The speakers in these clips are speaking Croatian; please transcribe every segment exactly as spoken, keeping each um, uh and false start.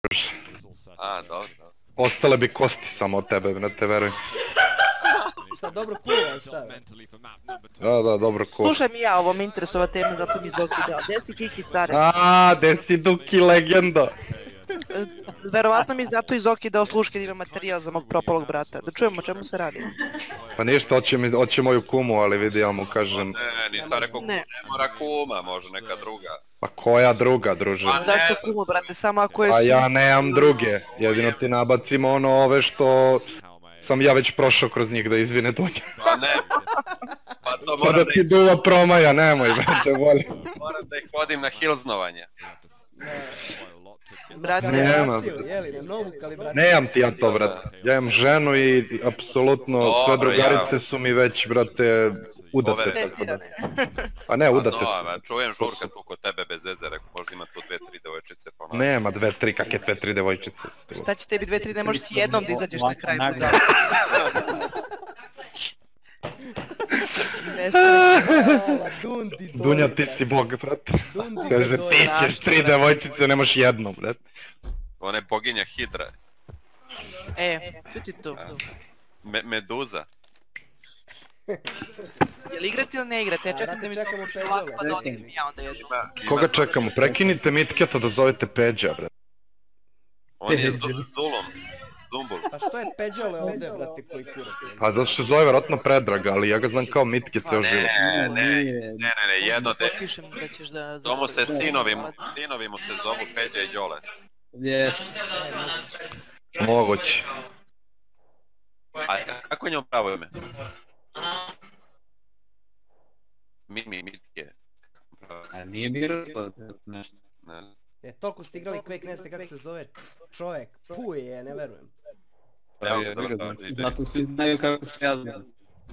A, dobro, dobro. Ostale bi kosti samo od tebe, ne te verujem. Šta, dobro kuva, šta? Da, da, dobro kuva. Slušaj mi ja, ovo me interesova tema, zato mi Zoki dao. Gdje si Kiki care? Aaaa, gdje si Duki legenda? Verovatno mi zato i Zoki dao sluške da ima materijal za mog propalog brata. Da čujemo o čemu se radi. Pa ništa, hoće, mi, hoće moju kumu, ali vidi, ja mu kažem... Ne, nisam rekao ne mora kuma, može neka druga. Pa koja druga, druže? A zašto kumu, brate, samo ako je... A ja nemam druge, jedino ti nabacimo ono ove što... Sam ja već prošao kroz njih, da izvine Dunja. Pa ne, pa to Pa moram da ti duva promaja, nemoj, brate, voli. Moram da ih vodim na hilznovanje. Brate, Nemam. Jeli, na novu kalibraciju. Nemam ti ja to, brate. Ja imam ženu i apsolutno sve drugarice su mi već, brate, udate. A ne, udate su. Čujem Žurka tu kod tebe bez veze, rekao možda ima tu dve, tri devojčice. Nema dve, tri, kakve dve, tri devojčice. Šta će tebi dve, tri, ne možeš si jednom da izađeš na kraj budala. Dunja, ti si bog, brate. Kaže, ti ćeš tri devojčice, ne možeš jednom, brate. Ona je boginja Hidra. E, što ti tu? Meduza. Jel igrati ili ne igrati? Ja čekam da mi to uče lako pa da odim ja onda jedno. Koga čekamo? Prekinite Mitketa da zovete Peđa, brate. On je Zulom. Zumbul. Pa što je Peđole ovdje, brate, koji kurac? Pa zato što se zove vjerojatno Predraga, ali ja ga znam kao Mitke ceo život. Ne, ne, ne, ne, jedno de... Pišem da ćeš da... Zovu se sinovi, sinovi mu se zovu Peđa i Đole. Jes. Moguće. A kako je njom pravo ime? Mimi, Mitke. A nije Miroslav, nešto. E, toliko ste igrali Quake, ne znate kako se zove čovjek. Puj je, ne verujem. Zato svi znaju kako se ja znam.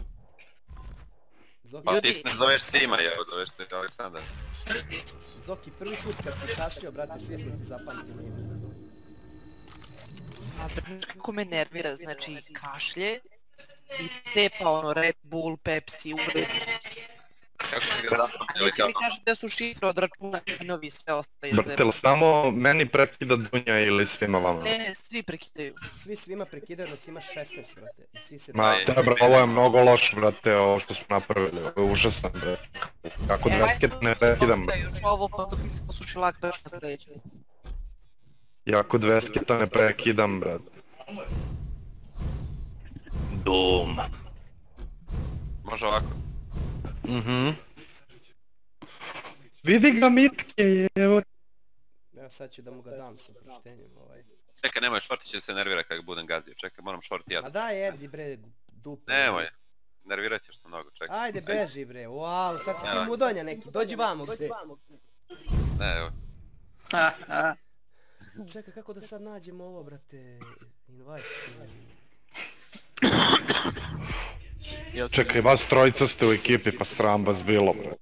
Pa ti se ne zoveš Sima, evo, zoveš se Aleksandar. Zoki, prvi put kad si kašljio, brate, svi smo ti zapamtili ime. A znaš kako me nervira, znači kašlje i tepa ono Red Bull, Pepsi, ured. Kako se ga zapamtili kao? Mi kaže da su šifre od računa Kinovi i sve ostale. Brate, li samo meni prekida Dunja ili svima vama? Ne, ne, svi prekidaju. Svi svima prekidaju, no si ima šesnaest, brate. I svi se... Ma, tebra, ovo je mnogo loš, brate, ovo što smo napravili, ovo je užasno, brate. Kako dvesket ne prekidam, brate. Još ovo, pa dok mi se posuši lak, to još na sljedeće. Jako dvesketa ne prekidam, brate. Doom. Može ovako. Mhm. Vidi ga Mitke, evo. Evo sad ću da mu ga dam s oproštenjem, ovaj. Čekaj, nemoj, Šorti će se nervira kada budem gazio, čekaj, moram Šorti jedan. A daj, jedi bre, dupe. Nemoj, nervirat ćeš se mnogo, čekaj. Ajde, beži bre, wow, sad si ti mudonja neki, dođi vamo bre. Ne, evo. Čekaj, kako da sad nađemo ovo, brate, invite. Čekaj, vas trojica ste u ekipi, pa sram vas bilo, bre.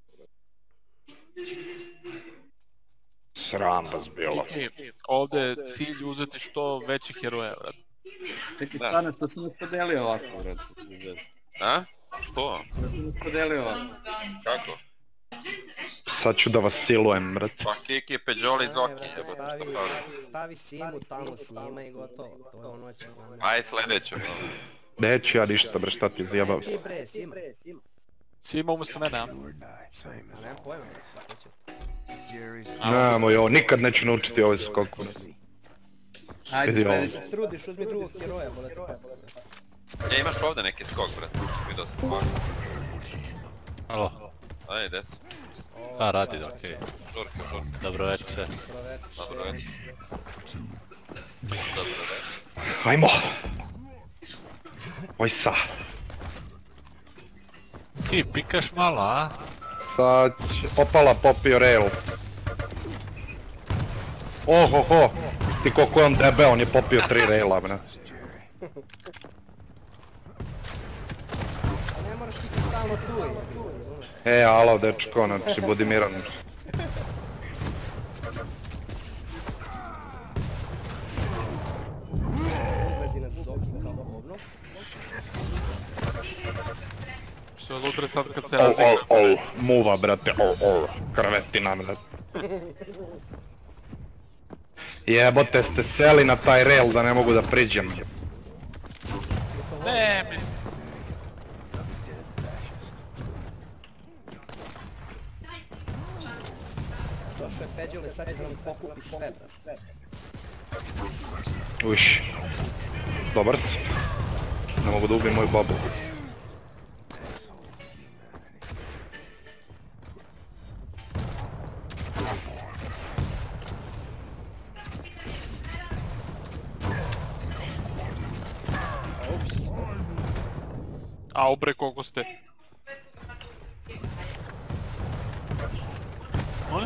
Sram vas bilo. Ovdje je cilj uzeti što većih heroja, brate. Čekaj, stvarno, što sam ne podelio ovako, brate. A? Što? Što sam ne podelio ovako. Kako? Sad ću da vas silujem, brate. Pa Kiki, Peđoli, Zoki. Stavi Simu tamo s njima i gotovo, to je ono očekivano. Ajde sljedeću. Neću ja ništa, bre, šta ti zjebao se. Ti bre, Sima. Sima umjesto mene, a? Nemam pojma, što će. Nemoj ovo, nikad neću naučiti ovaj skok, bre. Ajde, sljedeći. Trudiš, uzmi drugog heroja, bole troja. E, imaš ovdje neki skok, brate, vidio sam skok. Alo. Ajde, gdje si? A, radi, okej. Žurka, žurka. Dobro večer sve. Dobro večer. Dobro večer. Hajmo! Oj sa. Ti pikaš malo, a? Sad će... Opala popio rail. Ohoho! Ti koliko je on debe, on je popio tri raila, bre. A ne moraš ti stalno tu, je. E, alo, dečko, znači, budi miran. Uglazi nas Zoki kao govno. Što je lutre sad kad se Ol, razlika. ol, ol, muva, brate, ol, ol, krvetina, brate. Jebote, ste seli na taj rail da ne mogu da priđem. Ne, mislim. Došao je Peđole, sad će da nam pokupi sve, brat. Uš. Dobar si. Ne mogu da ubijem moju babu. A obre koliko ste. Molim?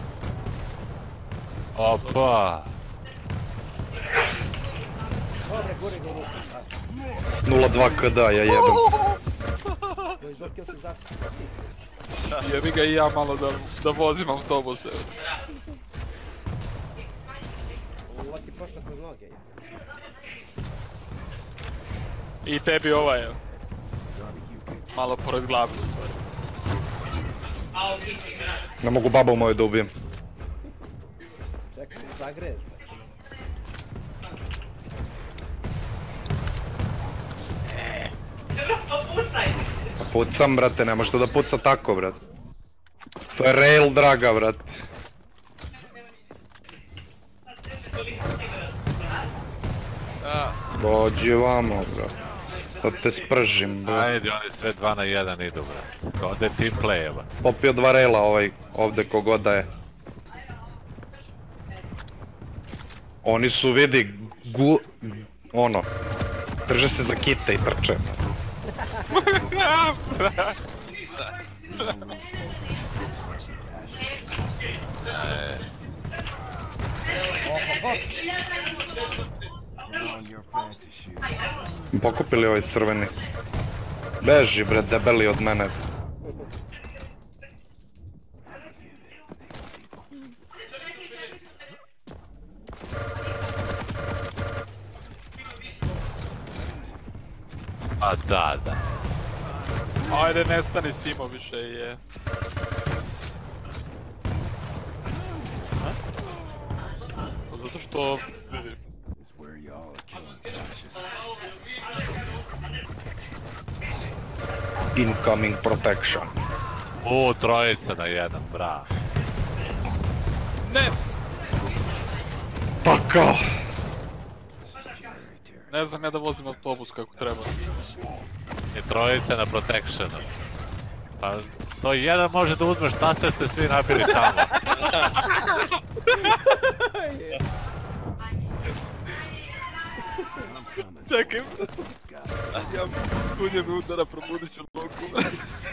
Opa! Dobre, gore ga ruku, šta? nula dva K D, ja jebem. Do izokio se zato. Jebi ga i ja malo da, da vozim autobuse. Ovo ti prošla kroz noge, ja. I tebi ovaj je. Malo pored glavu u stvari. Ne mogu babu moju da ubijem. Čekaj se zagreješ, brate. Pa pucam, brate, ne može to da puca tako, brate. To je rail draga, brate. Dođi vamo, brate. Da te spržim, brate. Ajde, oni sve dva na jedan idu, brate. Kao da je team play, jeba. Popio dva raila ovaj, ovdje kogod da je. Oni su, vidi, gu... ono... Drže se za kite i trče. Pokupili ovaj crveni. Beži bre, debeli od mene. A da, da. Ajde, nestani Simo više je. Zato što... Incoming protection. U, trojica na jedan, bravo. Ne! Pa kao! Ne znam ja da vozim autobus kako treba. I trojica na protectionu. Pa, to jedan može da uzmeš, šta ste se svi nabili tamo? Čekaj. Ja sunje me udara, probudit ću loku.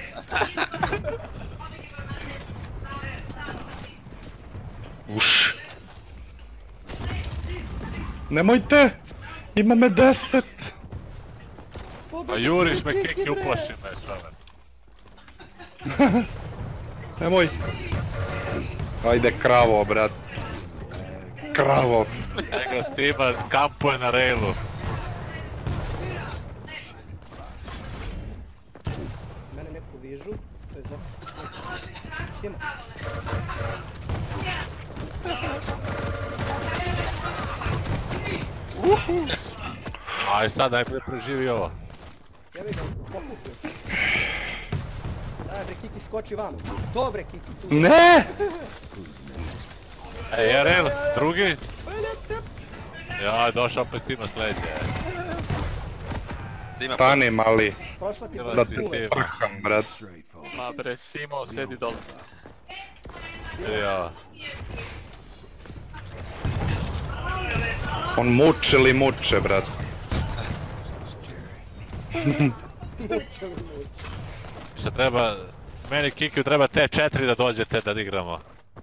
Uš. Nemojte! Ima me deset! Pa juriš me, kiki uplaši me, čover. Nemoj! Ajde kravo, brat. Kravo! Ego Sima kampuje na railu. Mene neku vižu, to je zato. Sima. Aj sad najbolje preživi ovo. Ja bih ga pokupio sam. Daj bre Kiki, skoči vamo. Dobre Kiki, tu. Ne! Ej, je rail, drugi? Ja, došao opet Sima sledeće. Sima, Stani mali. Prošla ti Da Da pored te kule. sprham, brat. Ma bre, Simo, sedi dole. Ja. On muče li muče, brat. Muče li muče. Šta treba, meni Kikiju treba te četiri da dođete da igramo.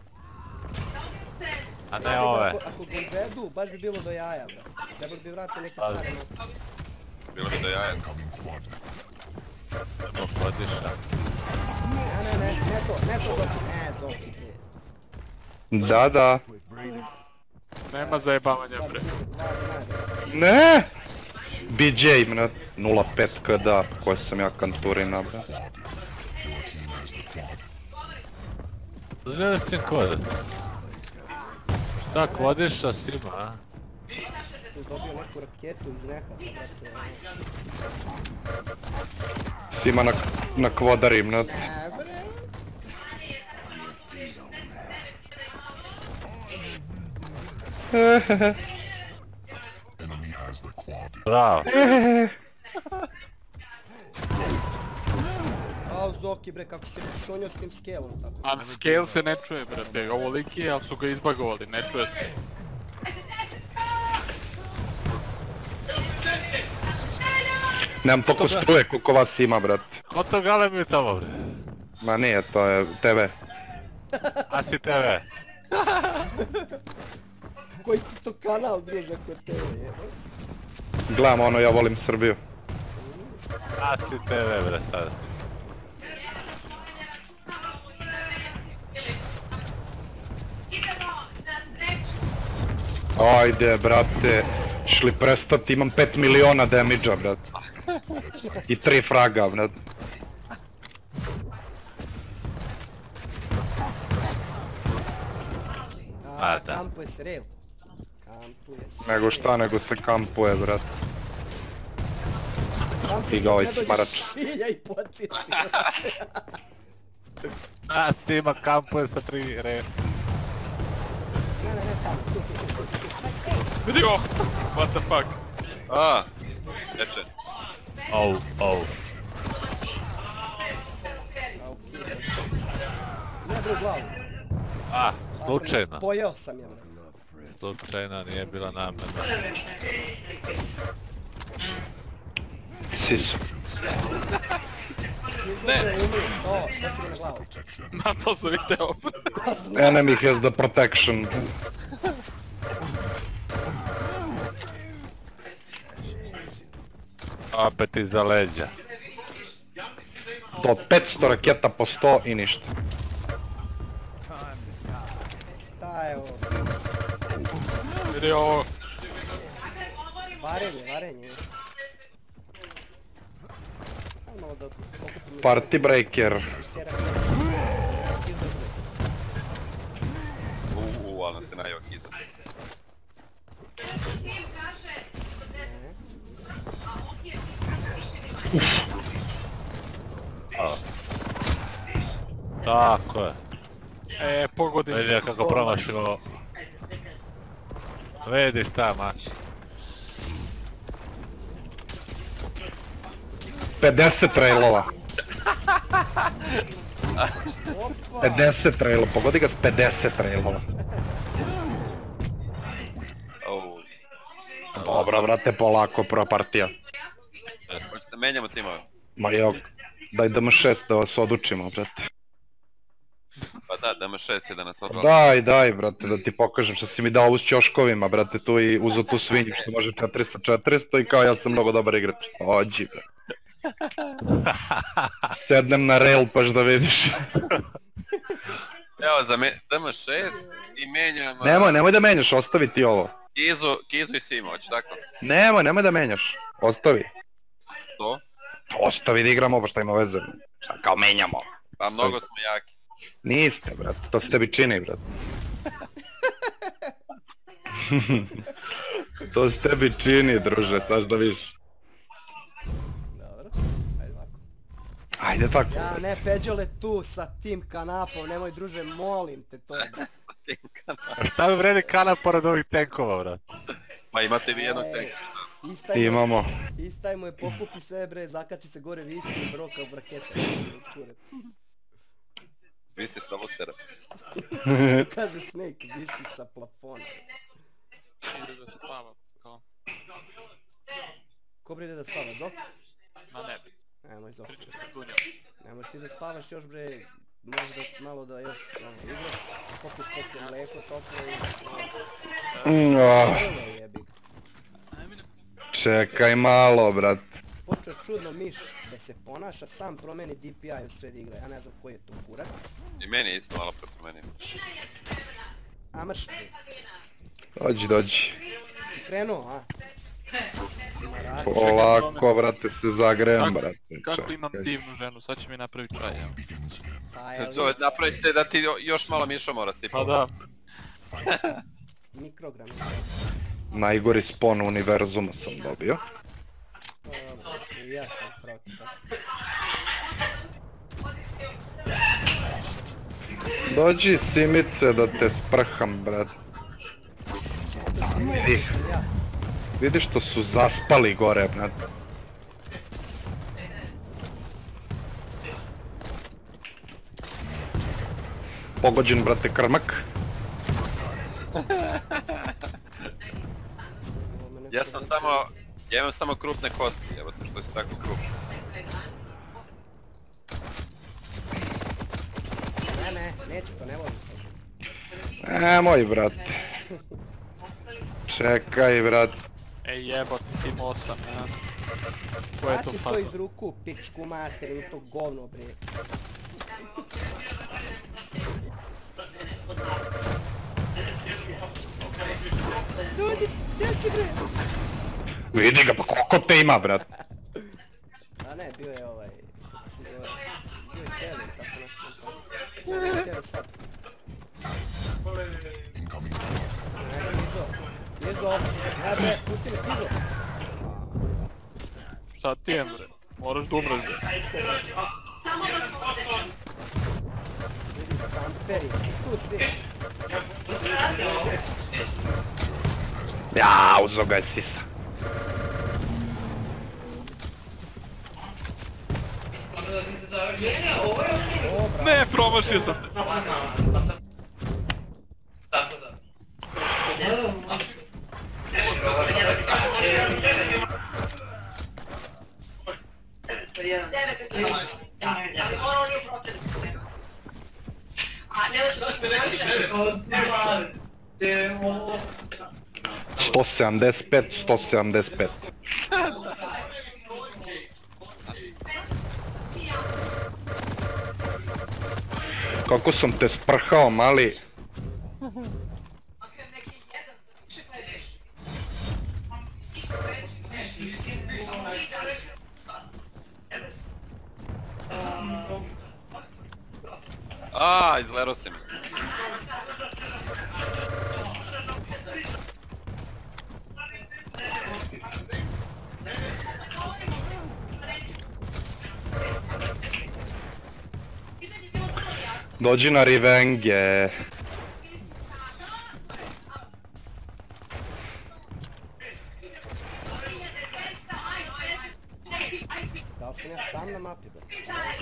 A ne ove. Ako, ako ga uvedu, baš bi bilo do jaja, brat. Trebali bi vratiti neke stare note. bilo bi do jaja. Evo podiša. Ne, ne, ne, ne to, ne to Zoki, ne Zoki, bre. Da, da. Nema zajebavanja bre. Dva dinara. Ne! B J, mne. nula pet K D, koji sam ja kanturina, brat. Žele svim kod. Kak vodiš sa svima, a? Sam dobio neku raketu iz nehata, brate. Svima na, na kvodarim, ne? E, bre. Bravo. Ao, Zoki, bre, kako se šonio s tim skelom, tako. A scale se ne čuje, brate, ovo liki, ali su ga izbagovali, ne čuje se. Nemam toliko struje koliko vas ima, brat. Ko to gale mi tamo, bre? Ma nije, to je te ve. A si te ve. Koji ti to kanal, druže, kod tebe, jebo? Gledam ono, ja volim Srbiju. A si te ve, bre, sad. Ajde, brate. Šli prestati, imam pet miliona damage-a, brat. I tri fraga, brat. A, A, da. kampuje se, real. Kampuje se. Nego šta, nego se kampuje, brat. Kampuje I ga ovaj se, ne smarač. dođeš šilja i počisti. A svima kampuje sa tri re... Ne, ne, ne, tamo. Vidi ovo! What the fuck? A, teče. Au, au. A, okej, sad. Ne, bre, u glavu. A, A, sam- slučajno. Pojeo sam je, bre. Slučajno nije bila namjerna. Sisu. Nizu, bre, umri. To, skoči mi na glavu. Ma to sam video. Pa znam. Enemy has the protection. Opet iza leđa. Do petsto raketa po sto i ništa. Šta je ovo? Vidi ovo. Varenje, varenje. Ajde malo da pokupim... Party breaker. te rakete. Iza, bre. Uuu, ali nas se najavak iza. Ne. Tako je. E, pogodim Vidi se. kako promašio. Vidiš tamo. pedeset trailova. Opa! pedeset trailova, pogodi ga s pedeset trailova. Au. Dobro, brate, polako, prva partija. Hoćete menjamo timove? Ma jok, daj D M šest da vas odučimo, brate. Pa da, D M šest je da nas odvali. Daj, daj, brate, da ti pokažem što si mi dao uz ćoškovima, brate, tu i uzo tu svinju što može četiristo četiristo i kao ja sam mnogo dobar igrač. Ođi, brate. Sednem na rail paš da vidiš. Evo, za me- D M šest i menjam... a, Nemoj, nemoj da menjaš, ostavi ti ovo. Kizu, Kizu i Simo, hoće tako? Nemoj, nemoj da menjaš, ostavi. To? Ostavi da igramo, pa šta ima veze. Šta kao menjamo. Pa mnogo smo jaki. Niste, brate, to se tebi čini, brate. To se tebi čini, druže, saš da vidiš. Dobro, ajde ovako. Ajde tako. Ja ne, Peđole tu sa tim kanapom, nemoj druže, molim te to. A šta mi vredi kanal pored ovih tenkova, brat? Pa imate vi jednog Ej, tenka. Istaj mu, Imamo. istaj mu je, pokupi sve bre, zakači se gore, visi i broka u brakete. Kurac. Vi si sa Vostera. Kaže Snake, visi sa plafona. Ide da se spava, kao. Ko bre ide da spava, Zok? Ma ne bi, Nemoj Zok. pričam sa Dunjom. Nemoš ti da spavaš još bre, možda malo da još ono, igraš, popiš poslije mleko toplo i... Mm, ah, Vrlo jebi. čekaj malo, brat. Počeo čudno miš da se ponaša, sam promeni D P I u sred igre, ja ne znam koji je to kurac. I meni je isto malo prepomenim. A mrš bre, Dođi, dođi. si krenuo, a? Smarač. Polako, brate, se zagrem, Kako- brate. Kako imam čekaj. divnu ženu, sad će mi napraviti čaj, evo. Pa je Zove, napravite da ti jo- još malo mišo mora Pa sipati. da. Mikrogram. Najgori spawn univerzuma sam dobio. I ja sam protiv baš. Dođi Simice da te sprham, brat. To si mi sam ja. Vidiš što su zaspali gore, brat. Pogođen, brate, krmak. Ja sam samo... Ja imam samo krupne kosti, evo te što si tako krupni. Ne, ne, neću to, ne volim to. Nemoj, brate. Čekaj, brat. Ej jebote, si imao osam, ja. Ko je to Baci to faza? iz ruku, pičku materinu, to govno, bre. Dođi, gdje si, bre? Vidi ga, pa koliko te ima, brat. A ne, bio je ovaj, kako se zove, bio je Kelly, tako nešto pa. Ne, ne, Kelly sad. Ne, Kizo, Kizo, ne bre, pusti me, Kizo. Šta ti je bre? Moraš da umreš bre. Vidi, kamperi, sti tu svi. Ja, uzo ga je sisa. Ne, promašio sam te. sto sedamdeset pet, sto sedamdeset pet. Kako sam te sprhao, mali. Aaaa, izgledao si mi. Dođi na revenge. Da li sam ja sam na mapi, bre?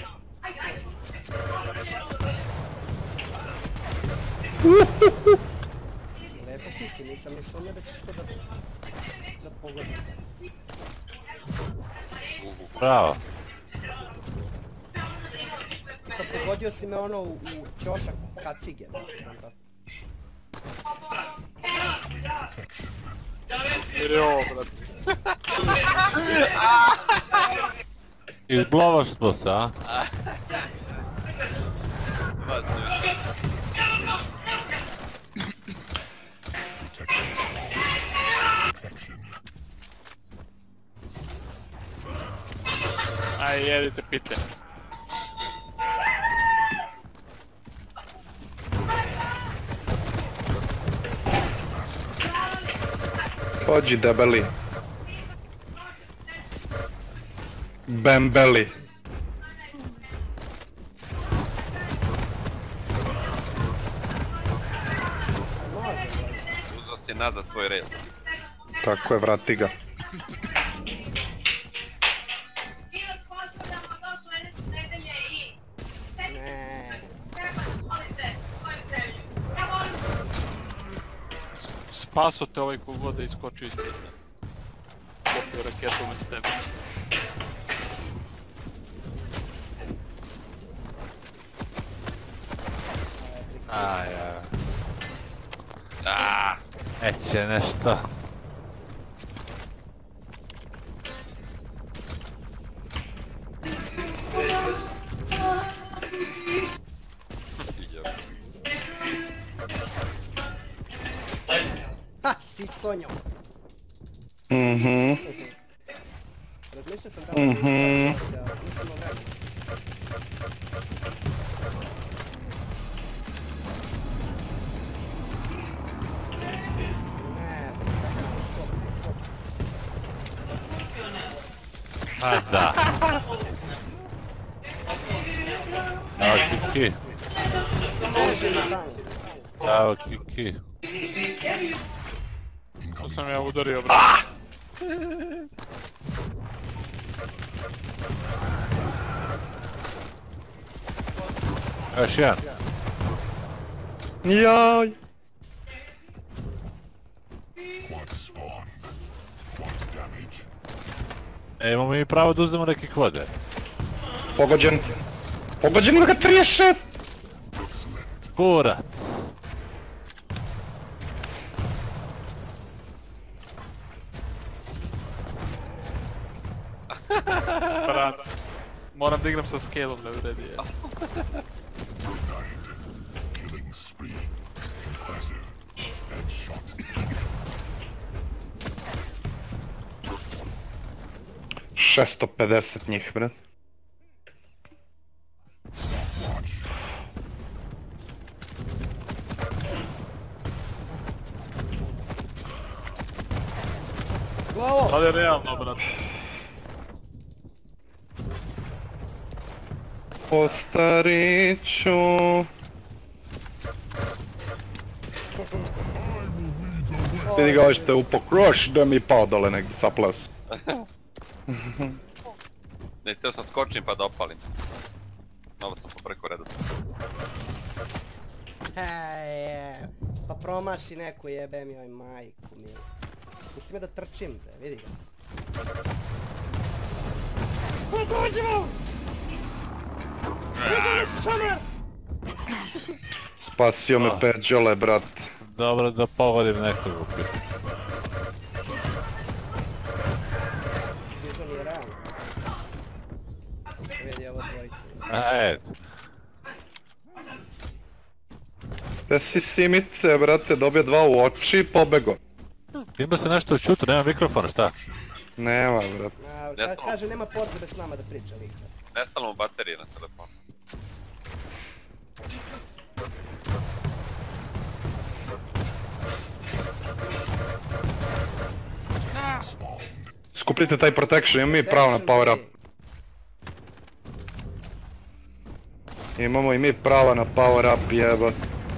Lepo kiki, nisam ni sumnio da ćeš to da... da pogodim. Bravo. Pa pogodio si me ono u, u ćošak, kacige, da. Jer je ovo brate. Izblovaš smo se, a? Dva se već. Aj, jedite pite. Pođi, debeli. Bembeli. Može, brate. Uzeo si nazad svoj red. Tako je, vrati ga. Ne. Spaso te ovaj kogod da iskoči iz pizda. Popio raketu umesto tebe. Aj, aj. Aaaa. Neće nešto. Ha, si sonjao. Mhm. Razmišljao sam tamo Mhm. nisam, da nisam obradio. A da. Evo Kiki. Drži me tamo. Evo Kiki. Tu sam ja udario, brate. Još jedan. Jaj. E, imamo mi pravo da uzmemo neki kvode. Pogođen. Pogođen ga trideset šest. Kurac. Brat. Moram da igram sa scale-om da uredi je. šesto pedeset njih, bret. Glavo! Ali je realno, brate. Postarit ću... Vidi ga ošte u pokroš da mi pao dole negdje sa ples. Ne, htio sam skočim pa da opalim. Malo sam popreko reda. Hej, pa promaši neko jebem joj majku mi. Pusti me da trčim bre, vidi ga. Pa dođemo! Vidjeli šamar! Spasio me pet žele, brat. Dobro da povodim nekog upit. Bizon je realno. Vidi ovo dvojice. Ed. Gde si Simice, brate, dobio dva u oči i pobego. Ima se nešto u čutu, nema mikrofona, šta? Nema, brat. A, ka, kaže nema potrebe s nama da priča lika. Nestalo mu baterije na telefonu. Skupite taj protection, imamo mi pravo na power up. Imamo i mi pravo na power up, jebot.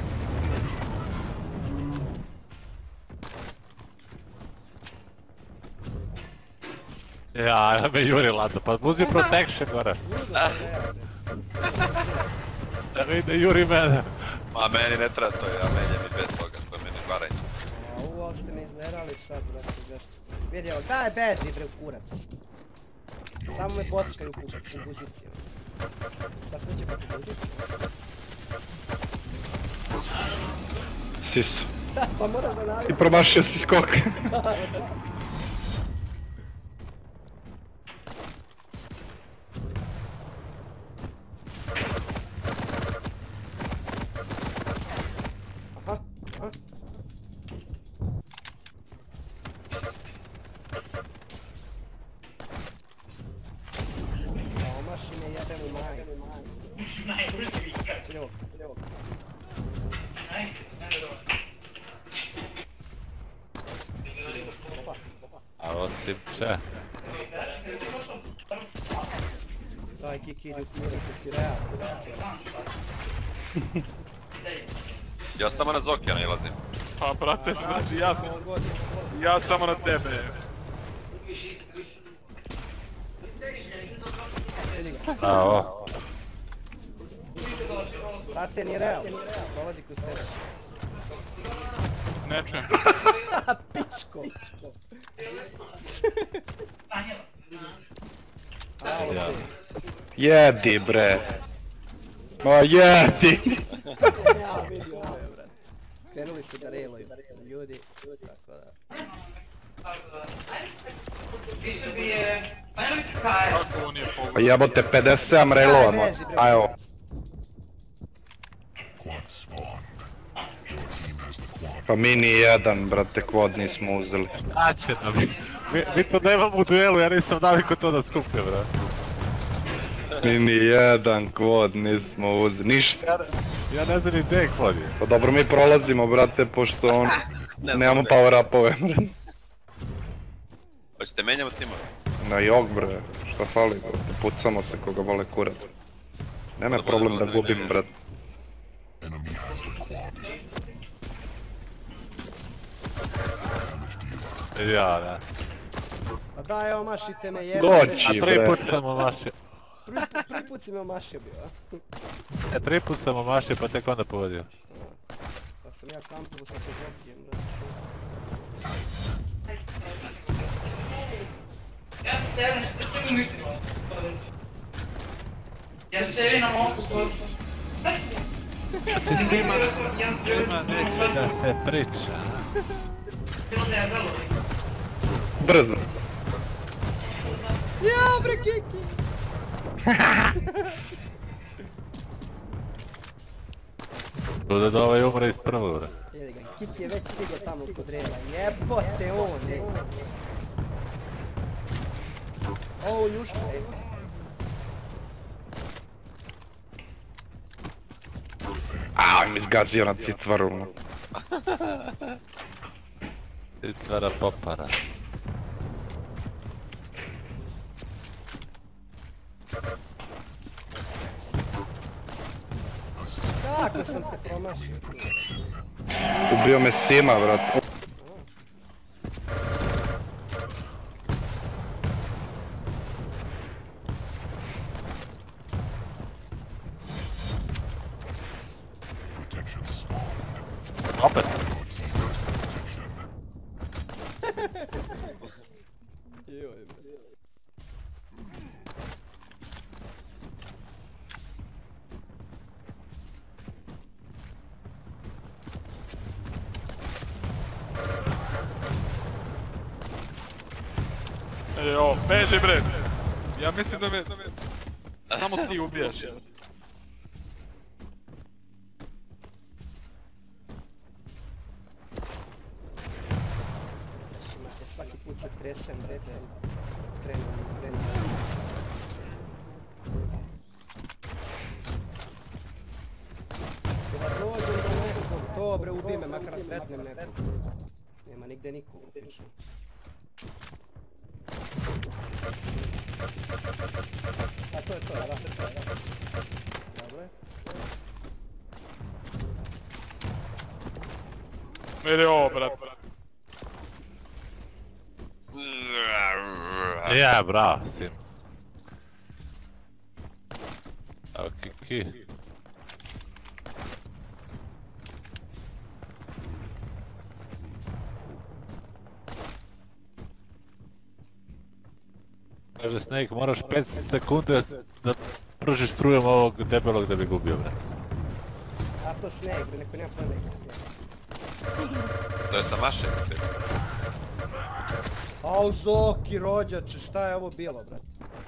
Ja, me juri lado, pa uzi protection gore. Uzeo sam ga ja bre. Da mi ide juri mene. Ma meni ne treba to, ja menjam i bez toga, to je meni varanje. A ovo ste me izlerali sad, brate, žešće. Vidi ovo, daj beži bre u kurac. Samo me bockaju u, u guziciju. Sva sreće po guziciju. Sisu. Pa moraš da I navijem. promašio si skok. Aha, aha. Omaši me jebem u maj. Ide ovo, ide ovo. Opa, opa. A osim če. Daj Kiki, idi u kurac, jesi realno, znači. Ja samo na Zokija nailazim. Pa brate, znači ja sam... Ovo godinu. Ja samo na tebe. Vidi ga. Bravo. Brate, nije realno. Dolazi kroz tebe. Ne čujem. Pičko. Alo, Ja. Jedi, bre. Ma jedi. ja vidi ovo je, brate. Krenuli su da relaju ljudi, tako da. Kako on je Pa pogodio? jebote, pedeset sedam relova, mo. Daj, beži, bre, A evo. kurac. Pa mi ni jedan, brate, kvod nismo uzeli. A će nam. Mi, mi to nemamo u duelu, ja nisam naviko to da skupim, bro. Mi ni jedan kvod nismo uzeli, ništa. Ja, ja ne znam ni gdje je kvod je. Pa dobro, mi prolazimo, brate, pošto on... Nemamo power upove. Hoćete menjamo timove? Na jog bre, šta fali brate, pucamo se koga vole kurac. Nema je problem da gubim brate. Ja, da. Pa daj, omašite me jebate. Doći A prvi bre. put sam omašio. Prvi, prvi put si me omašio bio, a? E, prvi put sam omašio pa tek onda pogodio. Pa sam ja kampovo sa Sazovkijem, brate. Ja sam se javno što ste mi mišljeno. Ja sam se na mogu svoju. Znači svima, svima neće da se priča. Brzo. Jao bre Kiki! Bude da ovaj umre iz prvog, bre. Jedi ga, Kiki je već stigao tamo kod Rela, jebote on, ej! Ovo ljuška, ej! Au, mi zgazio na citvaru. Citvara popara. Kako sam te promašio? Ubio me Sima brate. Opet. Joj bre. Ejo, beži bre! Ja mislim da me... Samo ti ubijaš, jel? Znaš, imate svaki put se tresem, brete. Krenu, krenu. Kada dođem do nekog, dobre, ubij me, makar sretnem nekog. Nema nigde nikog, piču. A to je to, da? Dobro je. Vidi ovo, brat. Ja, bravo, Sim. Evo Kiki. Kaže Snake, moraš pet sekundi da pružiš strujem ovog debelog da bi gubio, bre. A to Snake, bre, neko nema pojma neki Snake. To je sa maše. Au Zoki, rođače, šta je ovo bilo, brate?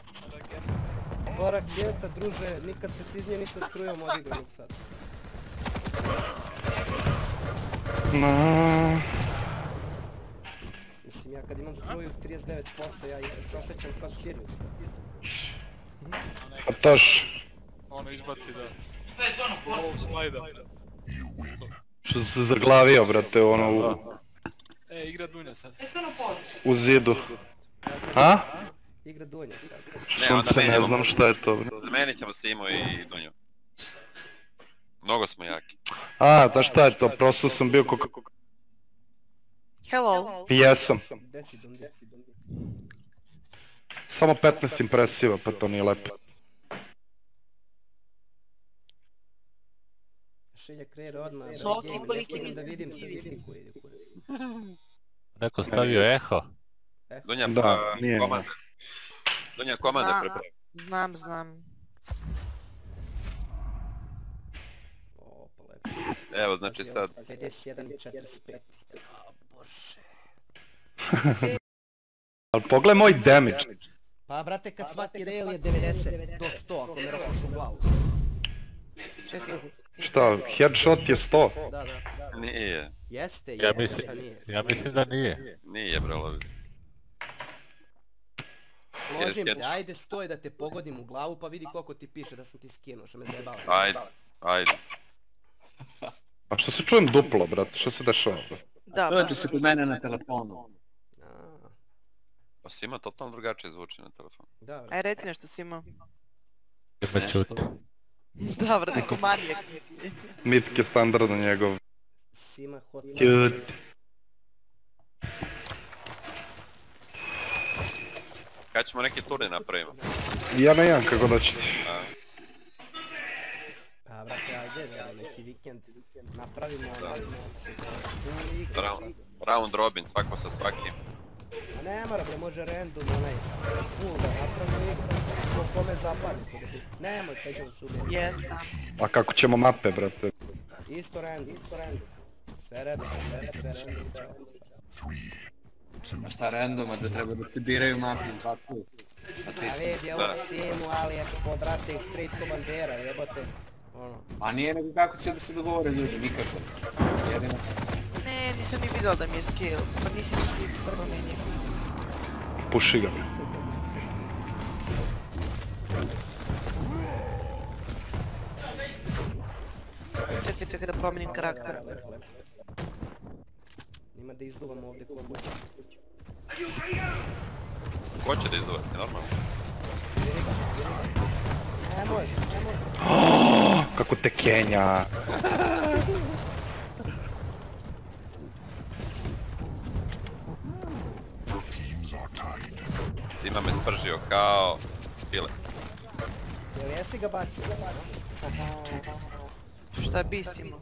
To raketa, druže, nikad preciznije nisam strujom odigrao nek sad. No. Mislim, ja kad imam struju trideset devet posto, ja se osjećam kao Sirius, brate. Pa toš. Ono izbaci da... Zbog ovog slajda. Što se zaglavio brate ono u... E, igra Dunja sad. U zidu. A? Igra Dunja sad. Sunce ne znam šta je to bre. Zamenit ćemo Simu i Dunju. Mnogo smo jaki. A, da šta je to, prosto sam bio kako... Hello. Jesam. Desi dum, desi dum. Samo petnaest impresiva, pa to nije lepo. Šilja kreira odmah, bre, Zoki, game, ne koliki stignem mi da se vidim vidi. statistiku, ide kurac. Neko stavio eho. Dunja, Da, pa, nije. komande. Dunja, komande Znam, prepravi. znam, znam. O, pa lepo. Evo, znači sad... pedeset jedan i četrdeset pet. O, bože. Ali pogledaj moj damage. Pa, brate, kad svaki rail je devedeset do sto, ako me rokoš u glavu. Čekaj. Šta, headshot je sto? Da, da. Nije. Jeste, Ja je, mislim, šta nije. ja mislim da nije. Nije, bro, lovi. Ložim te, ajde stoj da te pogodim u glavu pa vidi koliko ti piše da sam ti skinuo, što me zajebava. Ajde, ajde. A što se čujem duplo, brate, što se dešava? Da, To baš. ti se kod mene na telefonu. A, Pa Sima totalno drugačije zvuči na telefonu. Da, Aj reci nešto Simo. Me čuti. Dobro, neko manijak. Mitk je standardno njegov. Sima hot. Ćut. Kad ćemo neki turnir napravimo? Ja na jedan kako doćete. Pa brate, ajde, evo, neki vikend napravimo onaj se zove pool igra. Round, round robin, svako sa svakim. A ne mora bre, može random onaj pool da napravimo igru, ko kome zapade. Nemoj, te ćemo se ubijeti. Jesam. A kako ćemo mape, brate? Isto random, isto random. Sve redom, sve redom, sve random, čao. Ma šta randoma, da treba da se biraju mapi, tako? A se A isto... vidi ovog Simu, ali je po brate straight komandera, jebote. Ono. A nije nego kako će da se dogovore ljudi, nikako. Jedino... Ne, nisam ni vidjela da mi je skill. Pa nisi ni ti promenio. Puši ga. Čekaj, čekaj da promenim karakter. Lepo, lepo. Ima da izduvam ovdje ko kuće. Ko će da izduvati, normalno? Vidi ga, vidi ga. Ne može, ne može. Oh, kako te Kenja. Sima me spržio kao... pile. Jel jesi ga bacio? Šta bi Simo?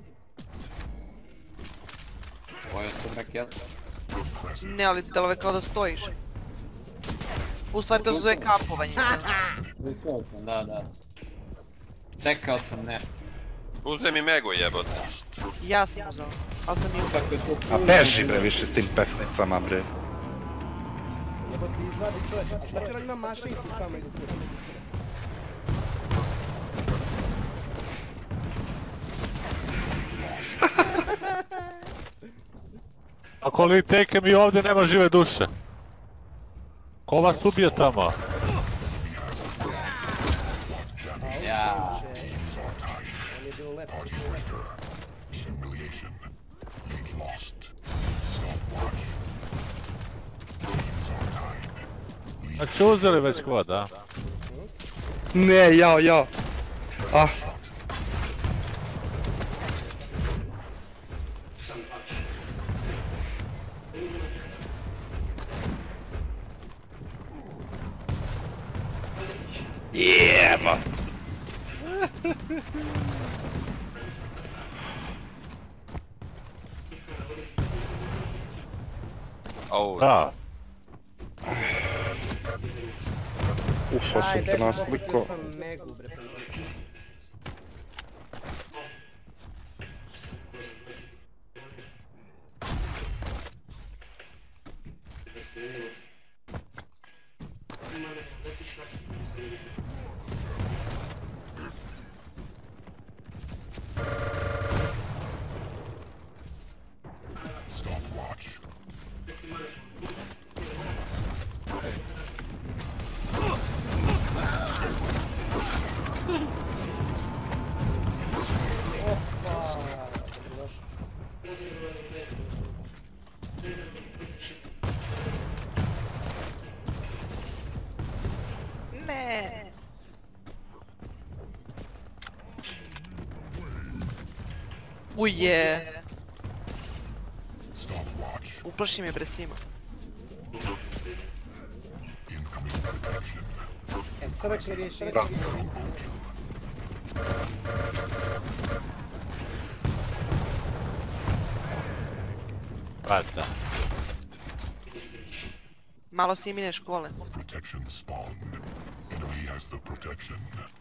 Pojao sam raketu. Ne, ali delove kao da stojiš. U stvari to se zove kapovanje. Da, da. Čekao sam nešto. Uzem i Megu jebote. Ja sam uzao, ali sam i uzao. Kako je to... A beži bre više s tim pesnicama bre. Jebote izvadi čovječ. A šta ću da imam mašinku samo idu kurac? Ako li teke mi ovdje nema žive duše. Ko vas ubije tamo? A Ja. ovo sunče. On je bilo lepo. Znači uzeli već kod, a? Ne, jao, jao. Ah. Jeba. Au, Da. Ušao Aj, sam te beži, nasliko. pokupio sam Megu, bre. Opa, dobrodošao. Ne. Uje. Uplaši me bre Simo. E, crkli više, crkli. Brate. Malo Simine škole. Protection spawned. Enemy has the protection.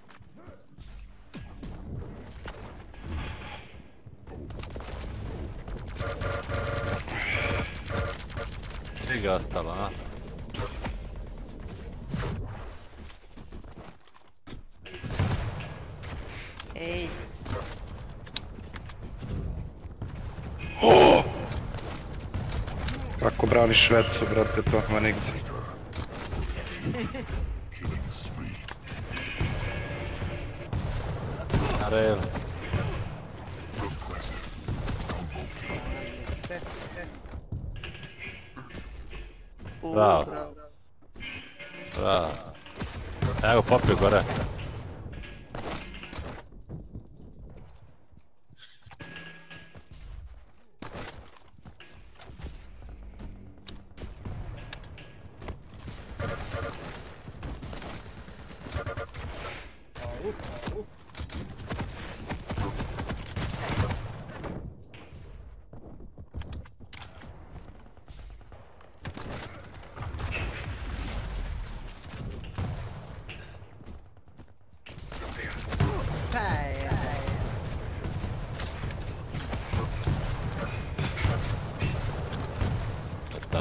Svi ga ostalo, a? Ej. Kako braniš Švecu, brate, to ma nigdje. Killing spree. Na redu. Se, se. U, Bravo. bravo. Bravo. Evo popio gore. Au, au. Aj, aj. Da.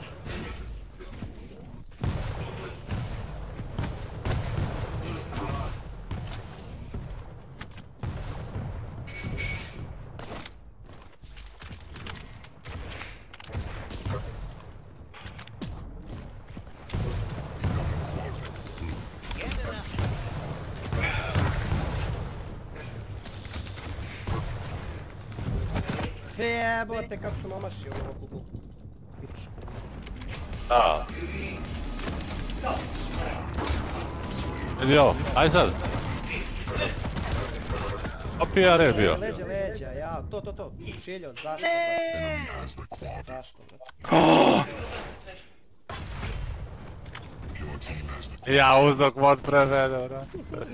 Jebote, kako sam omašio ovo kuku. Pičku. Da. Vidi ovo, aj sad. Opija je bio. Leđa, leđa, ja, to, to, to. Šiljo, zašto? brate? Zašto, brate? Ja uzok mod prevede, bro.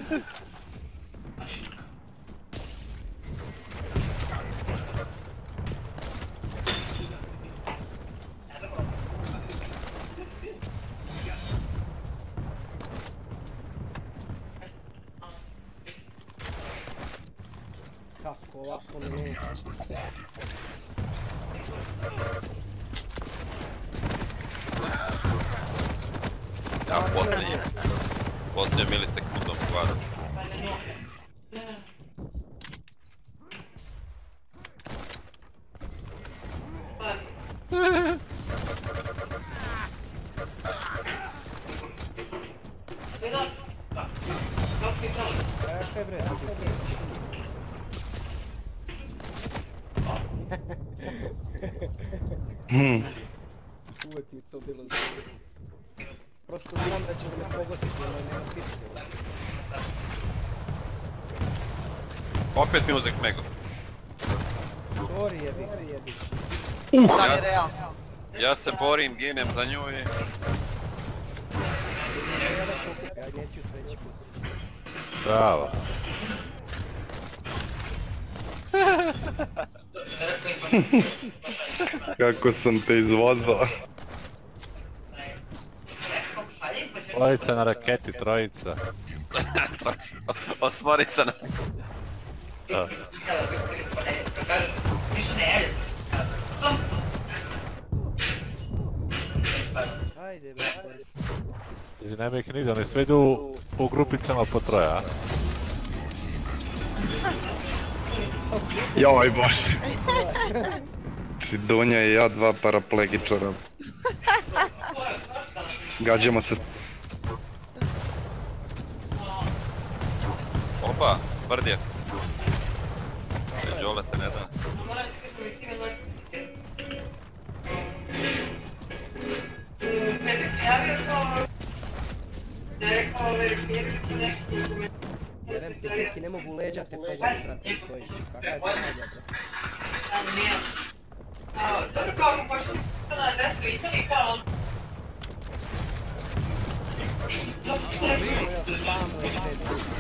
Kako ovako ne? Ja posljednji. Posljednji milisekundom hvaram. Čekaj bre, čekaj. Uvijek mi to bilo zanimljivo. Prosto znam da će da me pogodiš, nema nema pičke. Opet mi uzek Mego. Sorry jebi, jebi. Da je realno. Ja se borim, ginem za nju i... Ja jedan pokuk, aj neću sledeći put. Bravo. Kako sam te izvozao. Trojica na raketi, trojica. Osmorica na... Da. Ajde bre, stvori se. Izi nema ih nigdje, oni sve idu u grupicama po troje, a? Joj bože. Znači Dunja i ja dva paraplegičara. Gađamo se. Opa, brdje. Žole se ne da. Jebem ti Kiki, ne mogu leđa te pogodim, brate, stojiš. Kakva je to leđa, brate? Samo ja spamno ispred.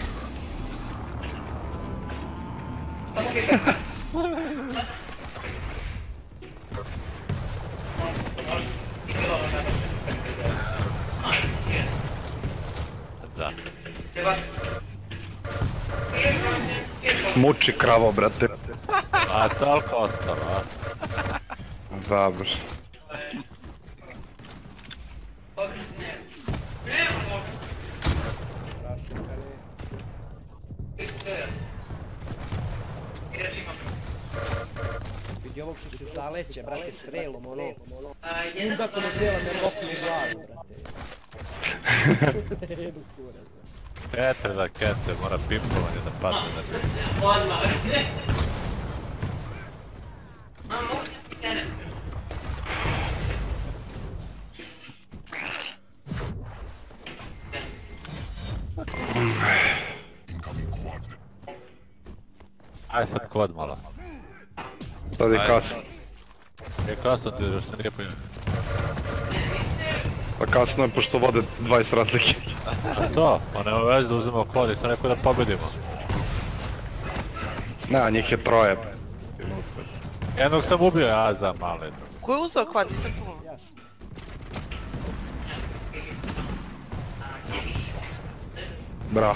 Da. Muči kravo, brate. A toliko ostalo, a? Dobro. Rašukane. Vidi ovog što se zaleće, brate, strelom, ono. Undakom od strela me roknu u glavu, brate. Jedu kurac. Kete da kete, mora pimpovanje da padne na pimpovanje. Incoming quad. Aj sad kod malo. Sad je kasno. Je kasno ti još se nije pojavio. Pa kasno je pošto vode dvadeset razlike. A to? Pa nema veze da uzmemo kod i sam rekao da pobedimo. Ne, njih je troje. Jednog sam ubio, ja za male. Ko je uzeo kvad, nisam čuo. Ja sam. Bravo.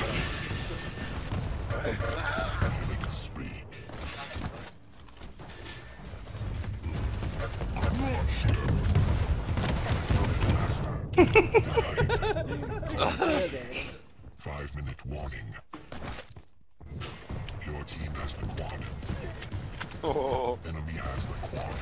Five minute warning. Your team has the quad. Oh. Enemy has the quad.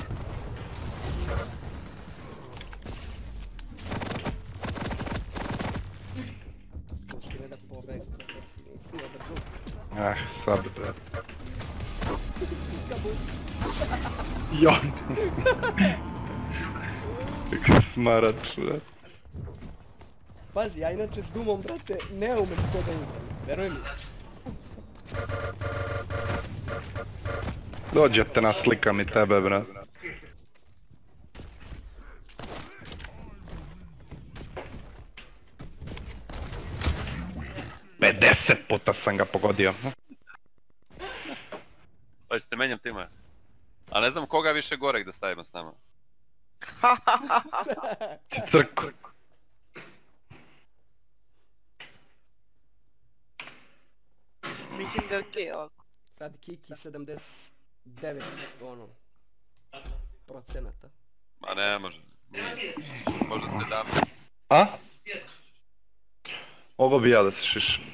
Pusti me da pobegam, da si nisi obrdu. Ah, sad bre. Jo. Kako smarač, bre. Pazi, ja inače s Dumom, brate, ne umem to da igram. Veruj mi. Dođete na slikam i tebe, bre. pedeset puta sam ga pogodio. Hoćete menjam tima. A ne znam koga više gorek da stavimo s nama. Ti trku. Mislim da je okej ovako. Sad Kiki sedamdeset devet, ono, procenata. Ma ne može. Možda se da. A? Ovo bi ja da se šišam.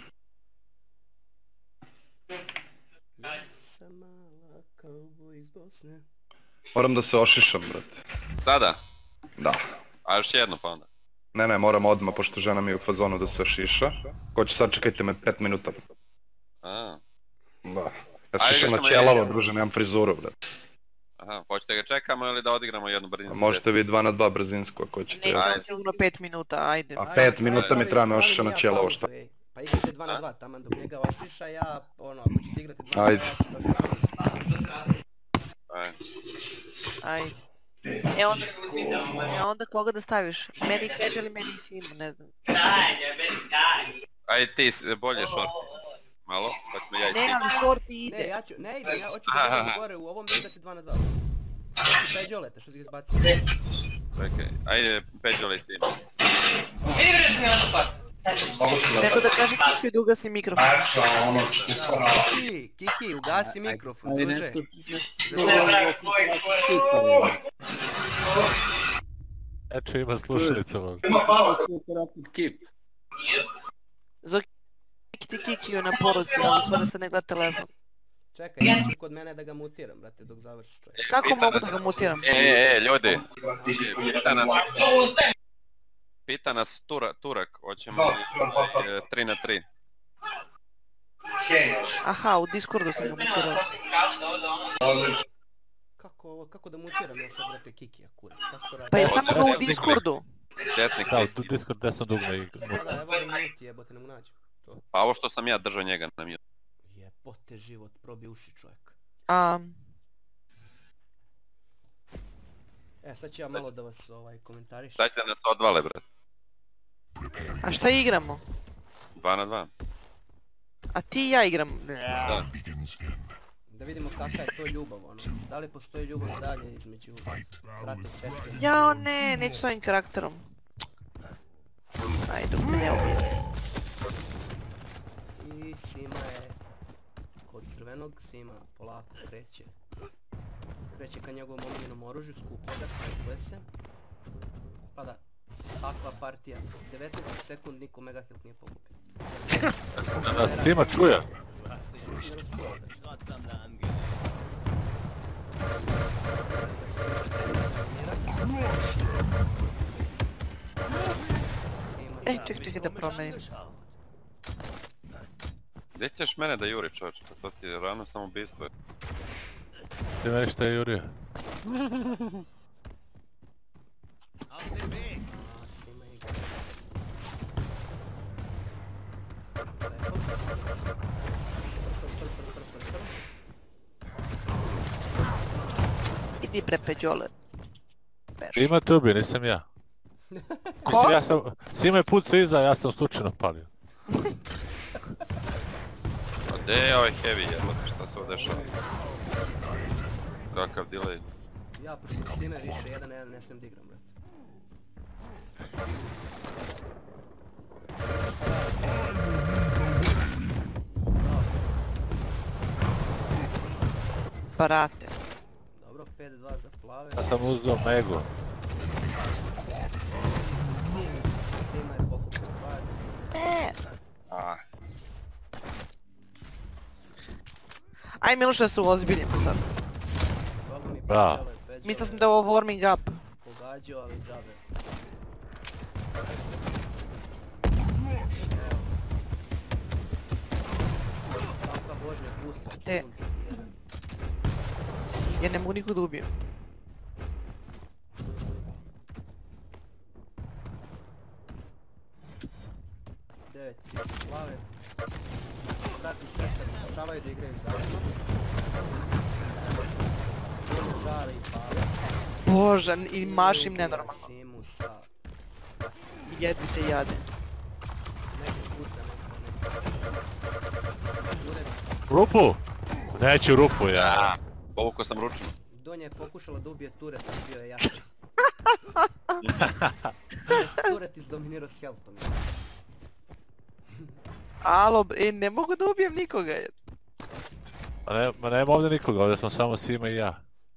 Ja sam mala cowboy iz Bosne. Moram da se ošišam, brate. Sada? Da. A još jedno pa onda. Ne, ne, moram odmah, pošto žena mi je u fazonu da se ošiša. Ko će sad, čekajte me pet minuta. A. Da. Ja Ajde, šišam na samo ćelavo, jedan. druže, nemam frizuru, brate. Aha, hoćete ga čekamo ili da odigramo jednu brzinsku? Možete vi dva na dva brzinsku ako hoćete. Ne, Ajde. imam sigurno pet minuta, ajde. A pet minuta mi treba me ošiša na ćelavo, šta? Pa igrate dva na dva, taman dok njega ošiša, ja, ono, ako ćete igrati dva na Ajde. dva, ću da skakujem. Ajde. Ajde. E onda, e onda koga da staviš? Meni Pep ili meni Simo, ne znam. Ajde ti s- bolje short. Malo, pa ćemo ja i Ne, ti. ali short i Ne, ide. ja ću, ne idem, ja hoću da Aha, idem aha. gore, u ovom da igrate dva na dva. Ti peđolete, što si ga izbacio? Čekaj, ajde Peđole s tim. Neko da kaže Kiki da ugasi mikrofon. Kiki, Kiki, ugasi mikrofon, Ali druže. nešto... Eto ima slušalica možda. Kip. Zove ti Kikiju na poruci, ali sve da se ne gleda telefon. Čekaj, ja ću kod mene da ga mutiram, brate, dok završi čovjek. Kako mogu da ga mutiram? E, e, e, ljudi. Pita nas... Pita nas Tura, Turak, hoćemo li e, tri na tri. Aha, u Discordu sam ga mutirao. Kako ovo, kako da mutiram ja sad, brate, Kikija, kurac, kako to radi? Pa je samo ga u Discordu. Desni Da, klik. u Discord desno dugme i... Pa da, evo ga muti, jebote, ne mu nađem. To. Pa ovo što sam ja držao njega na mute. Jebote život, probi uši čovjek. A, E, sad ću ja malo da vas ovaj komentariš. Sad će da nas odvale, brat. a šta igramo? Dva na dva. A ti i ja igram. Da. Begins in. Da vidimo kakva je to ljubav, ono. Da li postoji ljubav dalje između brata i sestre? Jao ne, neću s ovim karakterom. Ajde, dok me ne ubijete. I Sima je kod crvenog, Sima polako kreće. Kreće ka njegovom omiljenom oružju, skuplja ga, snajpuje se. Pa da, takva partija. devetnaest sekund niko megahilt nije pogubio. Da nas svima čuje. Mislim da nas čuo, da. Sima E, ček, čekaj da promenim. Gdje ćeš mene da juri, čovječ? Pa to ti je rano samoubistvo. Ti meni šta je jurio? A, Sima igra. Idi pre Peđole. Sima te ubio, nisam ja. Mislim, ja sam... Sima je pucao iza, ja sam slučajno palio. A gdje je ovaj heavy, jebote, šta se ovo dešava? Kakav delay? Ja protiv Sime više jedan na jedan ne smijem da igram, brate. Barate. Dobro, pet dva za plave. Ja sam uzeo Megu. Sima je pokupio pad. E. Ah. Aj Miloš da se uozbiljimo sad. Boga mi Bravo. Peđole, Peđole. Mislio sam da je ovo warming up. Pogađao, ali džabe. Kakva božnja pusa, Te. čudunca ti jedan. Ja ne mogu nikog da ubijem. devet tri plave. Brat i sestra pokušavaju da igraju zajedno. Oni žare i pale. Bože, i mašim nenormalno. Simu sa... Jedvi se jade. Neki puca, neki, neki. Ured. Rupu? Neću rupu, ja. Povukao sam ručno. Donja je pokušala da ubije Turet, ali bio je jači. Turet izdominirao s healthom. Alo, e, ne mogu da ubijem nikoga. Ma, ne, ma nema ovdje nikoga, ovdje smo samo Sima i ja.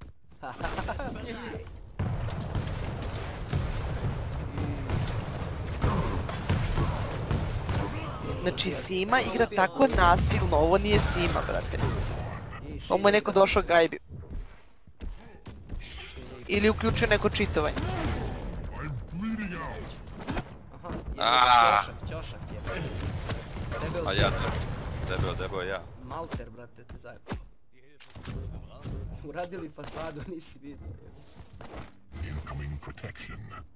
Znači Sima igra tako nasilno, ovo nije Sima, brate. Ovo je neko došao gajbi. Ili uključio neko čitovanje. Aha, ćošak, ćošak je. Debel A si. ja ne. Debel, debel ja. Malter, brate, te zajedno. Uradili fasadu, nisi vidio. Incoming protection.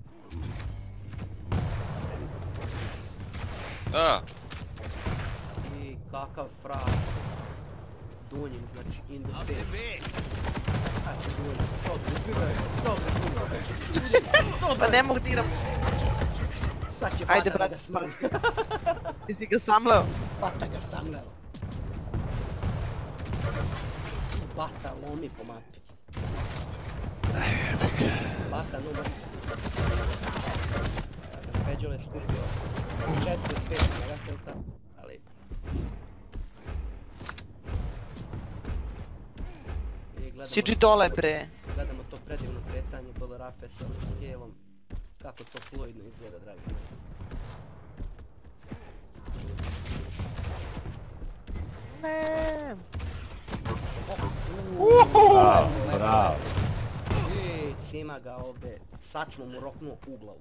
A, I kakav frag. Dunjin, znači in the face. Znači Dunjin, dobro, ubivaju, dobro, ubivaju. Pa ne mogu da igram. Sad će Ajde, Bata da brate, ga smrli. Ti si ga samleo. Bata ga samleo. Bata lomi po mapi. Bata no mercy. Peđole je skupio četiri od pet megahilta, ali... I gledamo- Siđi dole, bre. Gledamo to predivno kretanje Bolarafe sa scale-om. Kako to fluidno izgleda, dragi moji. Ne. Bravo, bravo. I Sima ga ovdje sačmom mu roknuo u glavu.